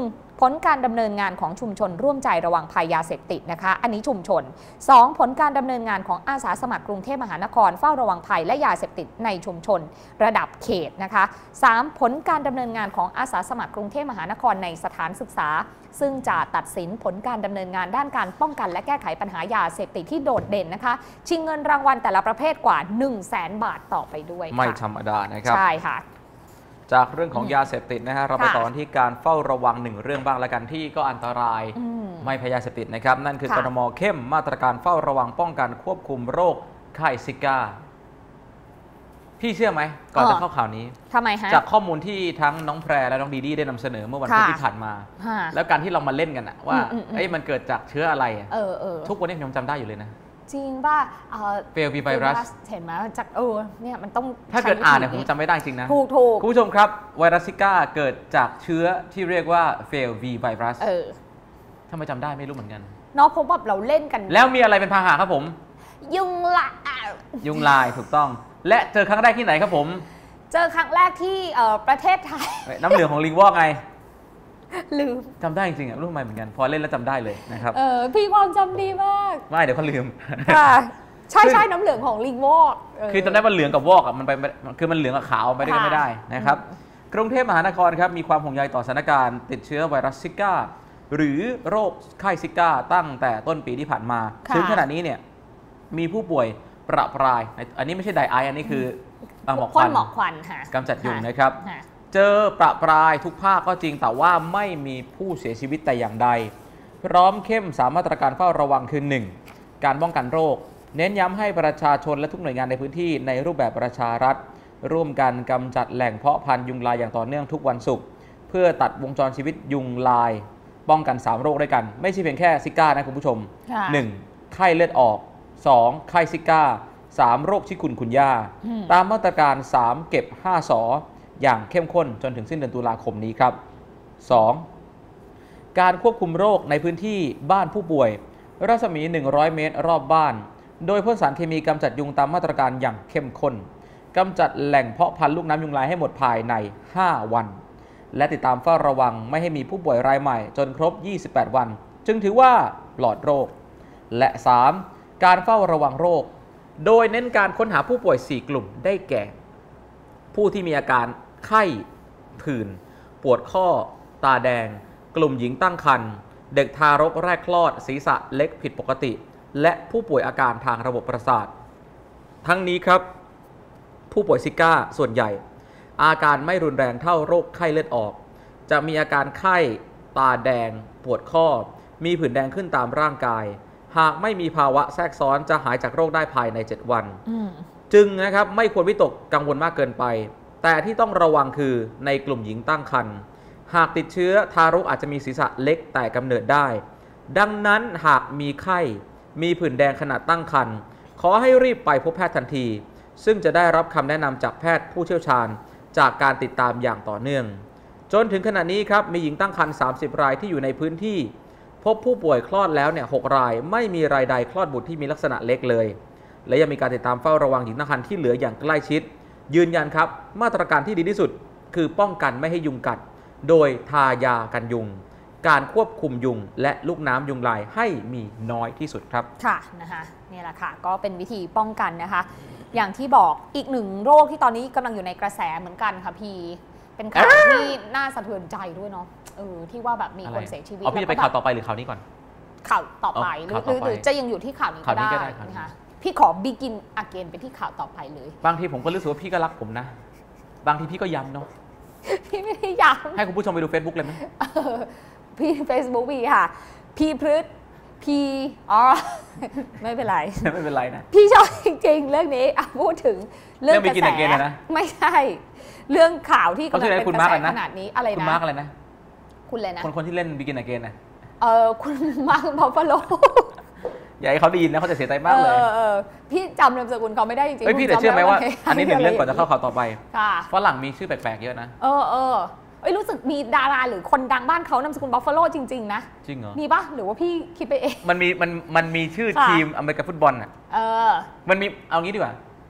ผลการดำเนินงานของชุมชนร่วมใจระวังภัยยาเสพติดนะคะอันนี้ชุมชนสองผลการดำเนินงานของอาสาสมัครกรุงเทพมหานครเฝ้าระวังภัยและยาเสพติดในชุมชนระดับเขตนะคะสามผลการดำเนินงานของอาสาสมัครกรุงเทพมหานครในสถานศึกษาซึ่งจะตัดสินผลการดำเนินงานด้านการป้องกันและแก้ไขปัญหายาเสพติดที่โดดเด่นนะคะชิงเงินรางวัลแต่ละประเภทกว่า หนึ่งแสน บาทต่อไปด้วยไม่ธรรมดานะครับใช่ค่ะจากเรื่องของยาเสพติดนะฮะเราไปต่อที่การเฝ้าระวังหนึ่งเรื่องบ้างละกันที่ก็อันตรายไม่แพ้ยาเสพติดนะครับนั่นคือกทม.เข้มมาตรการเฝ้าระวังป้องกันควบคุมโรคไข้ซิก้าพี่เชื่อไหมก่อนจะเข้าข่าวนี้ทำไมฮะจากข้อมูลที่ทั้งน้องแพรและน้องดีดี้ได้นำเสนอเมื่อวันพุธที่ผ่านมาแล้วการที่เรามาเล่นกันอะว่าไอ้มันเกิดจากเชื้ออะไรทุกวันนี้ผมจำได้อยู่เลยนะจริงป่ะเฟลวีไวรัสเห็นไหมจากเออเนี่ยมันต้องถ้าเกิดอ่านเนี่ยผมจำไม่ได้จริงนะถูกถูกคุณผู้ชมครับไวรัสซิก้าเกิดจากเชื้อที่เรียกว่าเฟลวีไวรัสเออทำไมจำได้ไม่รู้เหมือนกันเนาะเพราะแบบเราเล่นกันแล้วมีอะไรเป็นพาหะครับผมยุงลายยุงลายถูกต้องและเจอครั้งแรกที่ไหนครับผมเจอครั้งแรกที่ประเทศไทยน้ำเหลืองของลิงวอกไงลืมจำได้จริงๆอ่ะรู้ทำไมเหมือนกันพอเล่นแล้วจำได้เลยนะครับเออพี่ความจำดีมากไม่เดี๋ยวเขาลืมค่ะใช่ใช่น้ำเหลืองของลิงวอกคือจำได้ว่าเหลืองกับวอกอ่ะมันไปคือมันเหลืองกับขาวไปด้วยกันไม่ได้นะครับกรุงเทพมหานครครับมีความห่วงใยต่อสถานการณ์ติดเชื้อไวรัสซิก้าหรือโรคไข้ซิก้าตั้งแต่ต้นปีที่ผ่านมาถึงขณะนี้เนี่ยมีผู้ป่วยประปรายอันนี้ไม่ใช่ไดไออันนี้คือหมอกควันหมอกควันค่ะกำจัดยุงนะครับเจอประปรายทุกภาคก็จริงแต่ว่าไม่มีผู้เสียชีวิตแต่อย่างใดพร้อมเข้มสามมาตรการเฝ้าระวังคือ หนึ่ง การป้องกันโรคเน้นย้ำให้ประชาชนและทุกหน่วยงานในพื้นที่ในรูปแบบประชารัฐร่วมกันกำจัดแหล่งเพาะพันธุ์ยุงลายอย่างต่อเนื่องทุกวันศุกร์เพื่อตัดวงจรชีวิตยุงลายป้องกันสามโรคด้วยกันไม่ใช่เพียงแค่ซิก้านะคุณผู้ชม หนึ่ง ไข้เลือดออก สอง ไข้ซิก้า สาม โรคชิคุนกุนย่าตามมาตรการ สาม เก็บ ห้า สออย่างเข้มข้นจนถึงสิ้นเดือนตุลาคมนี้ครับ สอง การควบคุมโรคในพื้นที่บ้านผู้ป่วยรัศมี หนึ่งร้อย เมตรรอบบ้านโดยพ่นสารเคมีกำจัดยุงตามมาตรการอย่างเข้มข้นกำจัดแหล่งเพาะพันธุ์ลูกน้ำยุงลายให้หมดภายใน ห้า วันและติดตามเฝ้าระวังไม่ให้มีผู้ป่วยรายใหม่จนครบ ยี่สิบแปด วันจึงถือว่าปลอดโรคและ สาม การเฝ้าระวังโรคโดยเน้นการค้นหาผู้ป่วย สี่ กลุ่มได้แก่ผู้ที่มีอาการไข้ผื่นปวดข้อตาแดงกลุ่มหญิงตั้งครรภ์เด็กทารกแรกคลอดศีรษะเล็กผิดปกติและผู้ป่วยอาการทางระบบประสาททั้งนี้ครับผู้ป่วยซิก้าส่วนใหญ่อาการไม่รุนแรงเท่าโรคไข้เลือดออกจะมีอาการไข้ตาแดงปวดข้อมีผื่นแดงขึ้นตามร่างกายหากไม่มีภาวะแทรกซ้อนจะหายจากโรคได้ภายในเจ็ดวันจึงนะครับไม่ควรวิตกกังวลมากเกินไปแต่ที่ต้องระวังคือในกลุ่มหญิงตั้งครรภ์หากติดเชื้อทารกอาจจะมีศีรษะเล็กแต่กำเนิดได้ดังนั้นหากมีไข้มีผื่นแดงขณะตั้งครรภ์ขอให้รีบไปพบแพทย์ทันทีซึ่งจะได้รับคำแนะนำจากแพทย์ผู้เชี่ยวชาญจากการติดตามอย่างต่อเนื่องจนถึงขณะนี้ครับมีหญิงตั้งครรภ์สามสิบรายที่อยู่ในพื้นที่พบผู้ป่วยคลอดแล้วเนี่ยหกรายไม่มีรายใดคลอดบุตรที่มีลักษณะเล็กเลยและยังมีการติดตามเฝ้าระวังหญิงตั้งครรภ์ที่เหลืออย่างใกล้ชิดยืนยันครับมาตรการที่ดีที่สุดคือป้องกันไม่ให้ยุงกัดโดยทายากันยุงการควบคุมยุงและลูกน้ำยุงลายให้มีน้อยที่สุดครับค่ะนะคะนี่แหละค่ะก็เป็นวิธีป้องกันนะคะอย่างที่บอกอีกหนึ่งโรคที่ตอนนี้กำลังอยู่ในกระแสเหมือนกันค่ะพี่เป็นข่าวที่น่าสะเทือนใจด้วยเนาะเออที่ว่าแบบมีคนเสียชีวิตเอาพี่จะไปข่าวต่อไปหรือข่าวนี้ก่อนข่าวต่อไปหรือหรือจะยังอยู่ที่ข่าวนี้ก็ได้นะคะพี่ขอ begin again ไปที่ข่าวต่อไปเลยบางทีผมก็รู้สึกว่าพี่ก็รักผมนะบางทีพี่ก็ย้ำเนาะพี่ไม่ได้ย้ำให้คุณผู้ชมไปดู Facebook เลยไหมพี่ Facebook พี่ค่ะพี่พฤษพี่อ๋อไม่เป็นไรไม่เป็นไรนะพี่ชอบจริงๆเรื่องนี้พูดถึงเรื่องกระแสนะไม่ใช่เรื่องข่าวที่กำลังเป็นกระแสขนาดนี้อะไรนะคุณมาร์กอะไรนะคุณเลยนะคนคนที่เล่น Begin Again นะเออคุณมาร์กบัฟฟาโลอย่าให้เขาได้ยินนะเขาจะเสียใจมากเลยพี่จำนามสกุลเขาไม่ได้จริงๆพี่แต่เชื่อไหมว่าอันนี้หนึ่งเรื่องก่อนจะเข้าข่าวต่อไปฝรั่งมีชื่อแปลกๆเยอะนะเออเออเอ้ยรู้สึกมีดาราหรือคนดังบ้านเขานามสกุลบัฟฟาโลจริงๆนะจริงเหรอมีปะหรือว่าพี่คิดไปเองมันมีมันมันมีชื่อทีมอเมริกันฟุตบอลอ่ะเออมันมีเอางี้ดีกว่า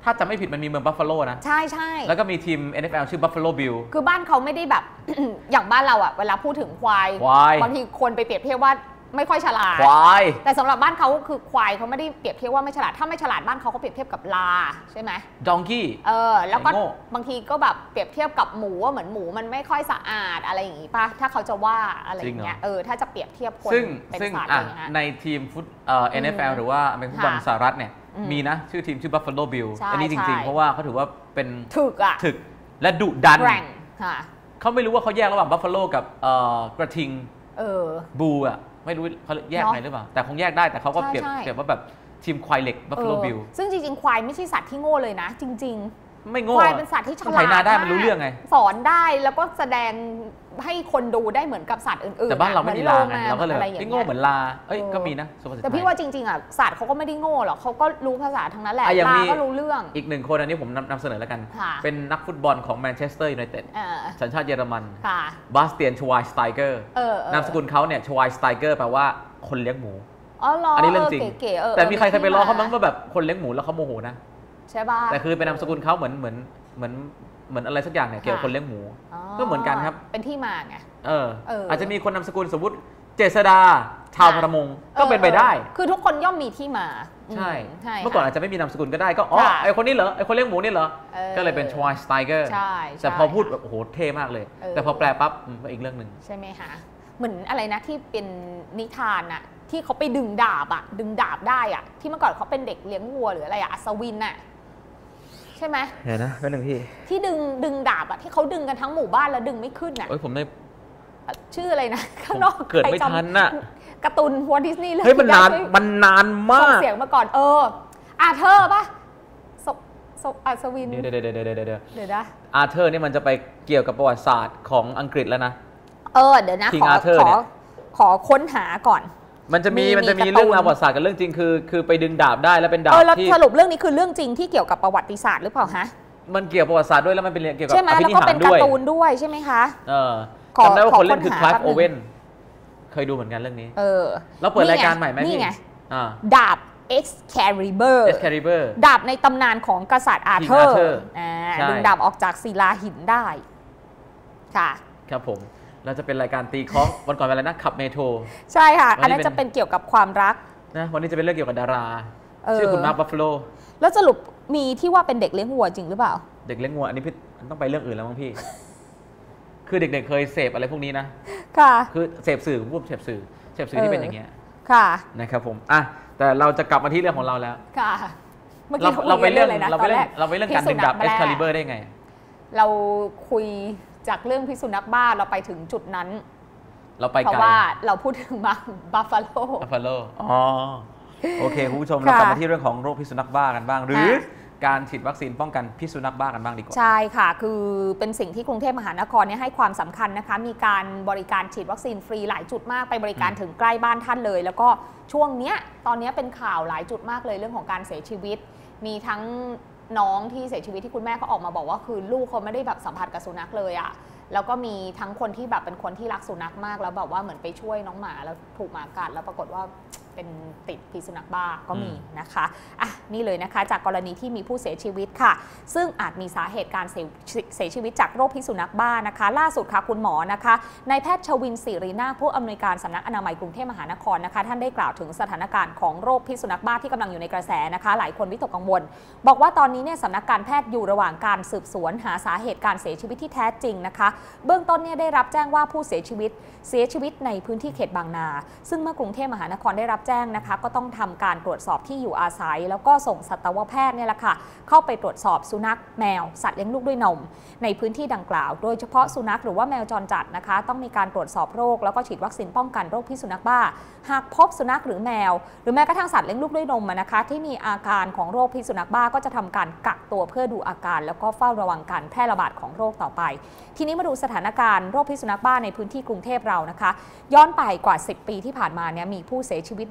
ถ้าจะไม่ผิดมันมีเมืองบัฟฟาโลนะใช่ใช่แล้วก็มีทีม เอ็น เอฟ แอล ชื่อ Buffalo Bill คือบ้านเขาไม่ได้แบบ อย่างบ้านเราอะเวลาพูดถึงควายบางทีคนไปเปรียบเทียบว่าไม่ค่อยฉลาดควายแต่สำหรับบ้านเขาคือควายเขาไม่ได้เปรียบเทียบว่าไม่ฉลาดถ้าไม่ฉลาดบ้านเขาเขาเปรียบเทียบกับลาใช่ไหมดองกี้เออแล้วก็บางทีก็แบบเปรียบเทียบกับหมูว่าเหมือนหมูมันไม่ค่อยสะอาดอะไรอย่างงี้ป่ะถ้าเขาจะว่าอะไรอย่างเงี้ยเออถ้าจะเปรียบเทียบคนเป็นสัตว์อะไรอย่างเงี้ยในทีมฟุตเอ่อ เอ็น เอฟ แอล หรือว่าอเมริกันฟุตบอลสหรัฐเนี่ยมีนะชื่อทีมชื่อ Buffalo Bill อันนี้จริงๆเพราะว่าเขาถือว่าเป็นถึกอะถึกและดุดันแกร่งค่ะเขาไม่รู้ว่าเขาแยกระหว่าง Buffalo กับกระทิงบูอะไม่รู้เขาแยกไงหรือเปล่าแต่คงแยกได้แต่เขาก็เปรียบเทียบว่าแบบทีมควายเหล็ก Buffalo Bill ซึ่งจริงๆควายไม่ใช่สัตว์ที่โง่เลยนะจริงๆไม่โง่ควายเป็นสัตว์ที่ฉลาดไถนาได้มันรู้เรื่องไงสอนได้แล้วก็แสดงให้คนดูได้เหมือนกับสัตว์อื่นๆแต่บ้านเราไม่มีลาไงเราก็เลยไม่โง่เหมือนลาเอ้ยก็มีนะแต่พี่ว่าจริงๆอ่ะสัตว์เขาก็ไม่ได้โง่หรอกเขาก็รู้ภาษาทั้งนั้นแหละลาก็รู้เรื่องอีกหนึ่งคนอันนี้ผมนำเสนอแล้วกันเป็นนักฟุตบอลของแมนเชสเตอร์ยูไนเต็ดสัญชาติเยอรมันบาสเตียนชวายสไตเกอร์นามสกุลเขาเนี่ยชวายสไตเกอร์แปลว่าคนเลี้ยงหมูอันนี้เรื่องจริงแต่มีใครเคยไปล้อเขาบ้างว่าแบบคนเลี้ยงหมูแล้วเขาโมโหนะใช่ป่ะแต่คือเป็นนามสกุลเขาเหมือนเหมือนเหมือนเหมือนอะไรสักอย่างเนี่ยเกี่ยวกับคนเลี้ยงหมูก็เหมือนกันครับเป็นที่มาไงเอออาจจะมีคนนามสกุลสมมติเจษดาชาวประมงก็เป็นไปได้คือทุกคนย่อมมีที่มาใช่เมื่อก่อนอาจจะไม่มีนามสกุลก็ได้ก็อ๋อไอคนนี้เหรอไอคนเลี้ยงหมูนี่เหรอก็เลยเป็นชวายสไตเกอร์แต่พอพูดแบบโอ้โหเท่มากเลยแต่พอแปลปั๊บก็อีกเรื่องหนึ่งใช่ไหมคะเหมือนอะไรนะที่เป็นนิทานอะที่เขาไปดึงดาบอะดึงดาบได้อะที่เมื่อก่อนเขาเป็นเด็กเลี้ยงวัวหรืออะไรอะอัศวินอะใช่ไหมเห็นนะเป็นหนึ่งพี่ที่ดึงดึงดาบอะที่เขาดึงกันทั้งหมู่บ้านแล้วดึงไม่ขึ้นอะเอ้ยผมได้ชื่ออะไรนะข้างนอกเกิดไม่ทันน่ะการ์ตูนวอลดิสนีย์เลยเฮ้ยมันนานมันนานมากเสียงมาก่อนเอออาเธอร์ป่ะศพศพอัศวินเดี๋ยวเดี๋ยวเดี๋ยวเดี๋ยวเดี๋ยวเดี๋ยวนะอาเธอร์นี่มันจะไปเกี่ยวกับประวัติศาสตร์ของอังกฤษแล้วนะเออเดี๋ยวนะขอขอขอค้นหาก่อนมันจะมีมันจะมีเรื่องราวประวัติศาสตร์กับเรื่องจริงคือคือไปดึงดาบได้แล้วเป็นดาบที่สรุปเรื่องนี้คือเรื่องจริงที่เกี่ยวกับประวัติศาสตร์หรือเปล่าฮะมันเกี่ยวกับประวัติศาสตร์ด้วยแล้วมันเป็นเกี่ยวกับอภินิหารด้วยใช่ไหมแล้วก็เป็นการ์ตูนด้วยใช่ไหมคะเออจำได้ว่าคนเล่นคือคลาฟโอเว่นเคยดูเหมือนกันเรื่องนี้เออแล้วเปิดรายการใหม่ไหมนี่ไงดาบ Excalibur ดาบในตำนานของกษัตริย์อาเธอร์ดึงดาบออกจากศิลาหินได้ค่ะครับผมเราจะเป็นรายการตีคล้องวันก่อนเป็นอะไรนะขับเมโทรใช่ค่ะอันนั้นจะเป็นเกี่ยวกับความรักนะวันนี้จะเป็นเรื่องเกี่ยวกับดาราชื่อคุณมาร์ค บัฟฟาโลแล้วสรุปมีที่ว่าเป็นเด็กเลี้ยงวัวจริงหรือเปล่าเด็กเลี้ยงวัวอันนี้พี่ต้องไปเรื่องอื่นแล้วมั้งพี่คือเด็กๆเคยเสพอะไรพวกนี้นะค่ะคือเสพสื่อพวกเสพสื่อเสพสื่อที่เป็นอย่างเงี้ยค่ะนะครับผมอ่ะแต่เราจะกลับมาที่เรื่องของเราแล้วค่ะเมื่อกี้เราไปเรื่องเราไปเรื่องเราไปเรื่องการดึงดาบ Excalibur ได้ไงเราคุยจากเรื่องพิษสุนัขบ้าเราไปถึงจุดนั้นเราไปไกลเพราะว่าเราพูดถึงมาบัฟฟาโลบัฟฟาโลอ๋อโอเคคุณผู้ชมเรากลับมาที่เรื่องของโรคพิษสุนัขบ้ากันบ้างหรือการฉีดวัคซีนป้องกันพิษสุนัขบ้ากันบ้างดีกว่าใช่ค่ะคือเป็นสิ่งที่กรุงเทพมหานครเนี่ยให้ความสำคัญนะคะมีการบริการฉีดวัคซีนฟรีหลายจุดมากไปบริการถึงใกล้บ้านท่านเลยแล้วก็ช่วงเนี้ยตอนนี้เป็นข่าวหลายจุดมากเลยเรื่องของการเสียชีวิตมีทั้งน้องที่เสียชีวิตที่คุณแม่เขาออกมาบอกว่าคือลูกเขาไม่ได้แบบสัมผัสกับสุนัขเลยอะแล้วก็มีทั้งคนที่แบบเป็นคนที่รักสุนัขมากแล้วแบบว่าเหมือนไปช่วยน้องหมาแล้วถูกหมากัดแล้วปรากฏว่าเป็นติดพิษสุนัขบ้าก็มีนะคะอ่ะนี่เลยนะคะจากกรณีที่มีผู้เสียชีวิตค่ะซึ่งอาจมีสาเหตุการเสียชีวิตจากโรคพิษสุนัขบ้านะคะล่าสุดค่ะคุณหมอนะคะนายแพทย์ชวินศิรินาคผู้อำนวยการสำนักอนามัยกรุงเทพมหานครนะคะท่านได้กล่าวถึงสถานการณ์ของโรคพิษสุนัขบ้าที่กำลังอยู่ในกระแสนะคะหลายคนวิตกกังวลบอกว่าตอนนี้เนี่ยสำนักการแพทย์อยู่ระหว่างการสืบสวนหาสาเหตุการเสียชีวิตที่แท้จริงนะคะเบื้องต้นเนี่ยได้รับแจ้งว่าผู้เสียชีวิตเสียชีวิตในพื้นที่เขตบางนาซึ่งเมื่อกรุงเทพมหานครได้รับแจ้งนะคะก็ต้องทำการตรวจสอบที่อยู่อาศัยแล้วก็ส่งสัตวแพทย์เนี่ยแหละค่ะเข้าไปตรวจสอบสุนัขแมวสัตว์เลี้ยงลูกด้วยนมในพื้นที่ดังกล่าวโดยเฉพาะสุนัขหรือว่าแมวจรจัดนะคะต้องมีการตรวจสอบโรคแล้วก็ฉีดวัคซีนป้องกันโรคพิษสุนัขบ้าหากพบสุนัขหรือแมวหรือแม้กระทั่งสัตว์เลี้ยงลูกด้วยนมนะคะที่มีอาการของโรคพิษสุนัขบ้าก็จะทำการกักตัวเพื่อดูอาการแล้วก็เฝ้าระวังการแพร่ระบาดของโรคต่อไปทีนี้มาดูสถานการณ์โรคพิษสุนัขบ้าในพื้นที่กรุงเทพเรานะคะย้อนไปกว่าสิบปีที่ผ่านมาเนี่ยมีผู้เสียชีวิต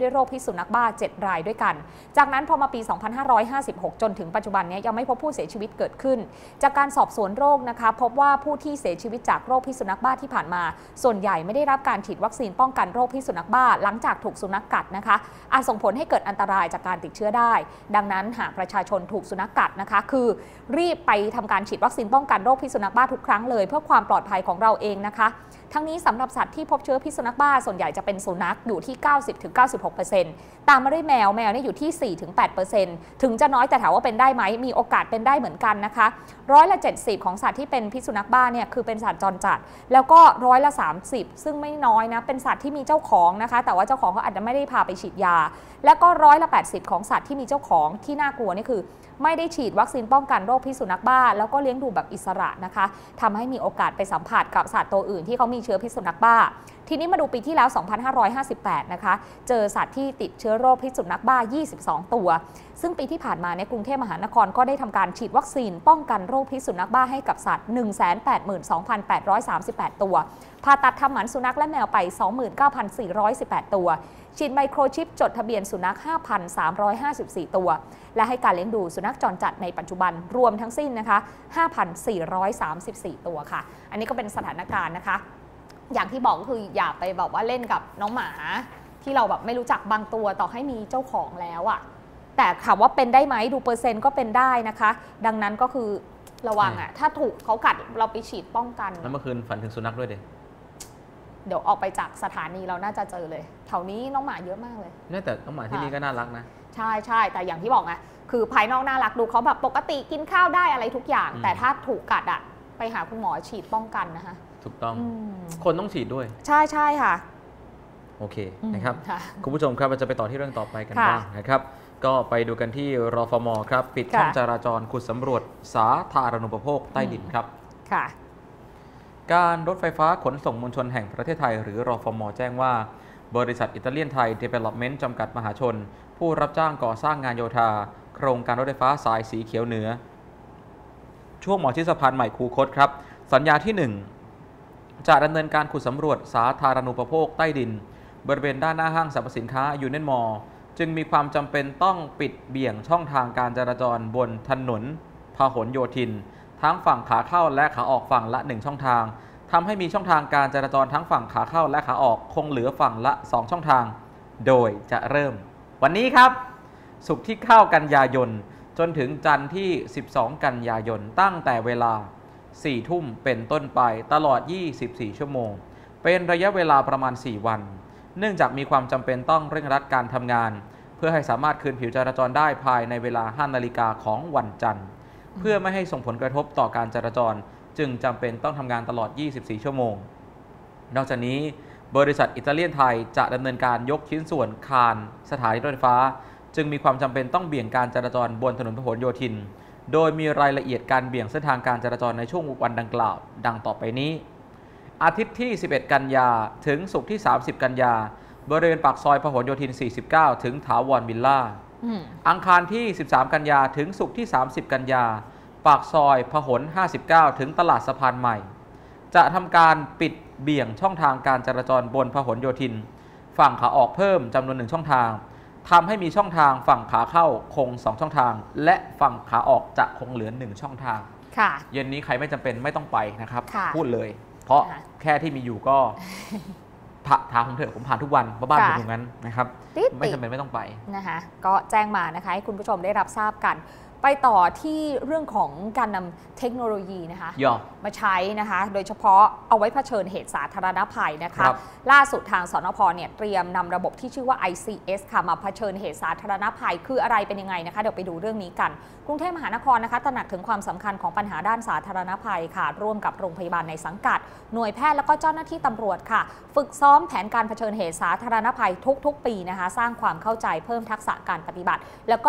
ด้วยโรคพิษสุนัขบ้าเจ็ดรายด้วยกันจากนั้นพอมาปี สองพันห้าร้อยห้าสิบหก จนถึงปัจจุบันนี้ยังไม่พบผู้เสียชีวิตเกิดขึ้นจากการสอบสวนโรคนะคะพบว่าผู้ที่เสียชีวิตจากโรคพิษสุนัขบ้าที่ผ่านมาส่วนใหญ่ไม่ได้รับการฉีดวัคซีนป้องกันโรคพิษสุนัขบ้าหลังจากถูกสุนัขกัดนะคะอาจส่งผลให้เกิดอันตรายจากการติดเชื้อได้ดังนั้นหากประชาชนถูกสุนัขกัดนะคะคือรีบไปทำการฉีดวัคซีนป้องกันโรคพิษสุนัขบ้าทุกครั้งเลยเพื่อความปลอดภัยของเราเองนะคะทั้งนี้สำหรับสัตว์ที่พบเชื้อพิษสุนัขบ้าส่วนใหญ่จะเป็นสุนัขอยู่ที่ เก้าสิบถึงเก้าสิบหกเปอร์เซ็นต์ ตามมาด้วยแมวแมวเนี่ยอยู่ที่ สี่ถึงแปดเปอร์เซ็นต์ ถึงจะน้อยแต่ถามว่าเป็นได้ไหมมีโอกาสเป็นได้เหมือนกันนะคะร้อยละเจ็ดสิบของสัตว์ที่เป็นพิษสุนัขบ้าเนี่ยคือเป็นสัตว์จรจัดแล้วก็ร้อยละสามสิบซึ่งไม่น้อยนะเป็นสัตว์ที่มีเจ้าของนะคะแต่ว่าเจ้าของเขาอาจจะไม่ได้พาไปฉีดยาแล้วก็ร้อยละแปดสิบของสัตว์ที่มีเจ้าของที่น่ากลัวนี่คือไม่ได้ฉีดวัคซีนป้องกันโรคพิษสุนัขบ้าแล้วก็เลี้ยงดูแบบอิสระนะคะทำให้มีโอกาสไปสัมผัสกับสัตว์ตัวอื่นที่เขามีเชื้อพิษสุนัขบ้าทีนี้มาดูปีที่แล้ว สองพันห้าร้อยห้าสิบแปด นะคะเจอสัตว์ที่ติดเชื้อโรคพิษสุนัขบ้า ยี่สิบสอง ตัวซึ่งปีที่ผ่านมาในกรุงเทพมหานครก็ได้ทำการฉีดวัคซีนป้องกันโรคพิษสุนัขบ้าให้กับสัตว์ หนึ่งแสนแปดหมื่นสองพันแปดร้อยสามสิบแปด ตัวผ่าตัดทำหมันสุนัขและแมวไป สองหมื่นเก้าพันสี่ร้อยสิบแปด ตัวฉีดไมโครชิปจดทะเบียนสุนัข ห้าพันสามร้อยห้าสิบสี่ ตัวและให้การเลี้ยงดูสุนัขจรจัดในปัจจุบันรวมทั้งสิ้นนะคะ ห้าพันสี่ร้อยสามสิบสี่ ตัวค่ะอันนี้ก็เป็นสถานการณ์นะคะอย่างที่บอกก็คืออย่าไปแบบว่าเล่นกับน้องหมาที่เราแบบไม่รู้จักบางตัวต่อให้มีเจ้าของแล้วอะแต่ถามว่าเป็นได้ไหมดูเปอร์เซ็นต์ก็เป็นได้นะคะดังนั้นก็คือระวังอะถ้าถูกเขากัดเราไปฉีดป้องกันแล้วเมื่อคืนฝันถึงสุนัขด้วยเด็กเดี๋ยวออกไปจากสถานีเราน่าจะเจอเลยแถวนี้น้องหมาเยอะมากเลยนี่แต่น้องหมาที่นี่ก็น่ารักนะใช่ใช่แต่อย่างที่บอกไงคือภายนอกน่ารักดูเขาแบบปกติกินข้าวได้อะไรทุกอย่างแต่ถ้าถูกกัดอะไปหาคุณหมอฉีดป้องกันนะคะถูกต้องคนต้องฉีดด้วยใช่ใช่ค่ะโอเคนะครับคุณผู้ชมครับเราจะไปต่อที่เรื่องต่อไปกันบ้างนะครับก็ไปดูกันที่รฟม.ครับปิดช่องจราจรขุดสำรวจสาธารณูปโภคใต้ดินครับค่ะการรถไฟฟ้าขนส่งมวลชนแห่งประเทศไทยหรือรฟม.แจ้งว่าบริษัทอิตาเลียนไทยเดเวล็อปเมนต์จำกัดมหาชนผู้รับจ้างก่อสร้างงานโยธาโครงการรถไฟฟ้าสายสีเขียวเหนือช่วงหมอชิดสะพานใหม่คูคตครับสัญญาที่หนึ่งจะดำเนินการขุดสำรวจสาธารณูปโภคใต้ดินบริเวณด้านหน้าห้างสรรพสินค้ายูเนียนมอลล์จึงมีความจำเป็นต้องปิดเบี่ยงช่องทางการจราจรบนถนนพหลโยธินทั้งฝั่งขาเข้าและขาออกฝั่งละหนึ่งช่องทางทำให้มีช่องทางการจราจรทั้งฝั่งขาเข้าและขาออกคงเหลือฝั่งละสองช่องทางโดยจะเริ่มวันนี้ครับศุกร์ที่เก้ากันยายนจนถึงจันทร์ที่สิบสองกันยายนตั้งแต่เวลาสี่ทุ่มเป็นต้นไปตลอดยี่สิบสี่ชั่วโมงเป็นระยะเวลาประมาณสี่วันเนื่องจากมีความจำเป็นต้องเร่งรัดการทำงานเพื่อให้สามารถคืนผิวจราจรได้ภายในเวลาห้านาฬิกาของวันจันทร์เพื่อไม่ให้ส่งผลกระทบต่อการจราจรจึงจำเป็นต้องทำงานตลอดยี่สิบสี่ชั่วโมงนอกจากนี้บริษัทอิตาเลียนไทยจะดำเนินการยกชิ้นส่วนคานสถานีรถไฟฟ้าจึงมีความจำเป็นต้องเบี่ยงการจราจรบนถนนพหลโยธินโดยมีรายละเอียดการเบี่ยงเส้นทางการจราจรในช่วงวันดังกล่าวดังต่อไปนี้อาทิตย์ที่สิบเอ็ดกันยาถึงศุกร์ที่สามสิบกันยาบริเวณปากซอยพหลโยธินสี่สิบเก้าถึงถาวรวิลล่าอังคารที่สิบสามกันยาถึงศุกร์ที่สามสิบกันยาปากซอยพหลห้าสิบเก้าถึงตลาดสะพานใหม่จะทำการปิดเบี่ยงช่องทางการจราจรบนพหลโยธินฝั่งขาออกเพิ่มจำนวนหนึ่งช่องทางทำให้มีช่องทางฝั่งขาเข้าคงสองช่องทางและฝั่งขาออกจะคงเหลือหนึ่งช่องทางเย็นนี้ใครไม่จำเป็นไม่ต้องไปนะครับพูดเลยเพราะแค่ที่มีอยู่ก็ทางของเถอะผมผ่านทุกวันบ้านผมตรงนั้นนะครับไม่จำเป็นไม่ต้องไปนะคะก็แจ้งมานะคะให้คุณผู้ชมได้รับทราบกันไปต่อที่เรื่องของการนำเทคโนโลยีนะคะมาใช้นะคะโดยเฉพาะเอาไว้เผชิญเหตุสาธารณภัยนะคะล่าสุดทางสนพ.เนี่ยเตรียมนำระบบที่ชื่อว่า ไอ ซี เอส ค่ะมาเผชิญเหตุสาธารณภัยคืออะไรเป็นยังไงนะคะเดี๋ยวไปดูเรื่องนี้กันกรุงเทพมหานครนะคะตระหนักถึงความสำคัญของปัญหาด้านสาธารณภัยค่ะร่วมกับโรงพยาบาลในสังกัดหน่วยแพทย์และก็เจ้าหน้าที่ตำรวจค่ะฝึกซ้อมแผนการเผชิญเหตุสาธารณภัยทุกๆปีนะคะสร้างความเข้าใจเพิ่มทักษะการปฏิบัติแล้วก็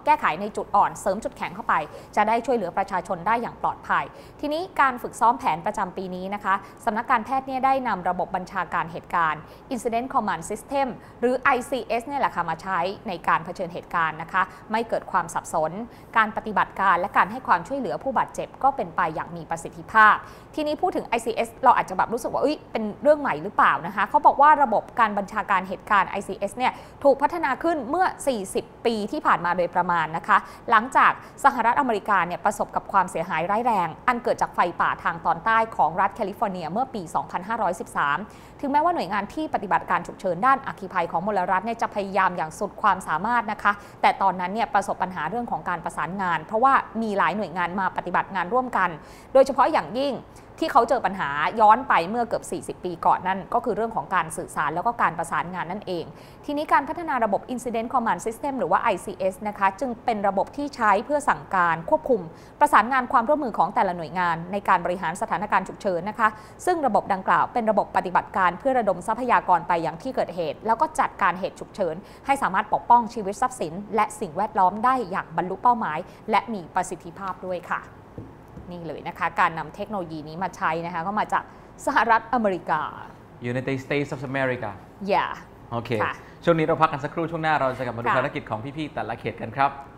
แก้ไขในจุดอ่อนเสริมจุดแข็งเข้าไปจะได้ช่วยเหลือประชาชนได้อย่างปลอดภัยทีนี้การฝึกซ้อมแผนประจำปีนี้นะคะสำนักการแพทย์เนี่ยได้นำระบบบัญชาการเหตุการณ์ Incident Command System หรือ ไอ ซี เอส เนี่ยแหละค่ะมาใช้ในการเผชิญเหตุการณ์นะคะไม่เกิดความสับสนการปฏิบัติการและการให้ความช่วยเหลือผู้บาดเจ็บก็เป็นไปอย่างมีประสิทธิภาพทีนี้พูดถึง ไอ ซี เอส เราอาจจะแบบรู้สึกว่าเอ้ยเป็นเรื่องใหม่หรือเปล่านะคะเขาบอกว่าระบบการบัญชาการเหตุการณ์ ไอ ซี เอส เนี่ยถูกพัฒนาขึ้นเมื่อสี่สิบปีที่ผ่านมาโดยประมาณนะคะหลังจากสหรัฐอเมริกาเนี่ยประสบกับความเสียหายร้ายแรงอันเกิดจากไฟป่าทางตอนใต้ของรัฐแคลิฟอร์เนียเมื่อปี สองพันห้าร้อยสิบสาม ถึงแม้ว่าหน่วยงานที่ปฏิบัติการฉุกเฉินด้านอัคคีภัยของมลรัฐเนี่ยจะพยายามอย่างสุดความสามารถนะคะแต่ตอนนั้นเนี่ยประสบปัญหาเรื่องของการประสานงานเพราะว่ามีหลายหน่วยงานมาปฏิบัติงานร่วมกันโดยเฉพาะอย่างยิ่งที่เขาเจอปัญหาย้อนไปเมื่อเกือบสี่สิบปีก่อนนั่นก็คือเรื่องของการสื่อสารแล้วก็การประสานงานนั่นเองทีนี้การพัฒนาระบบ Incident Command System หรือว่า ไอ ซี เอส นะคะจึงเป็นระบบที่ใช้เพื่อสั่งการควบคุมประสานงานความร่วมมือของแต่ละหน่วยงานในการบริหารสถานการณ์ฉุกเฉินนะคะซึ่งระบบดังกล่าวเป็นระบบปฏิบัติการเพื่อระดมทรัพยากรไปยังที่เกิดเหตุแล้วก็จัดการเหตุฉุกเฉินให้สามารถปกป้องชีวิตทรัพย์สินและสิ่งแวดล้อมได้อย่างบรรลุเป้าหมายและมีประสิทธิภาพด้วยค่ะนี่เลยนะคะการนำเทคโนโลยีนี้มาใช้นะคะก็มาจากสหรัฐอเมริกา United States of America อย่าโอเคช่วงนี้เราพักกันสักครู่ช่วงหน้าเราจะกลับมาดูภารกิจของพี่ๆแต่ละเขตกันครับ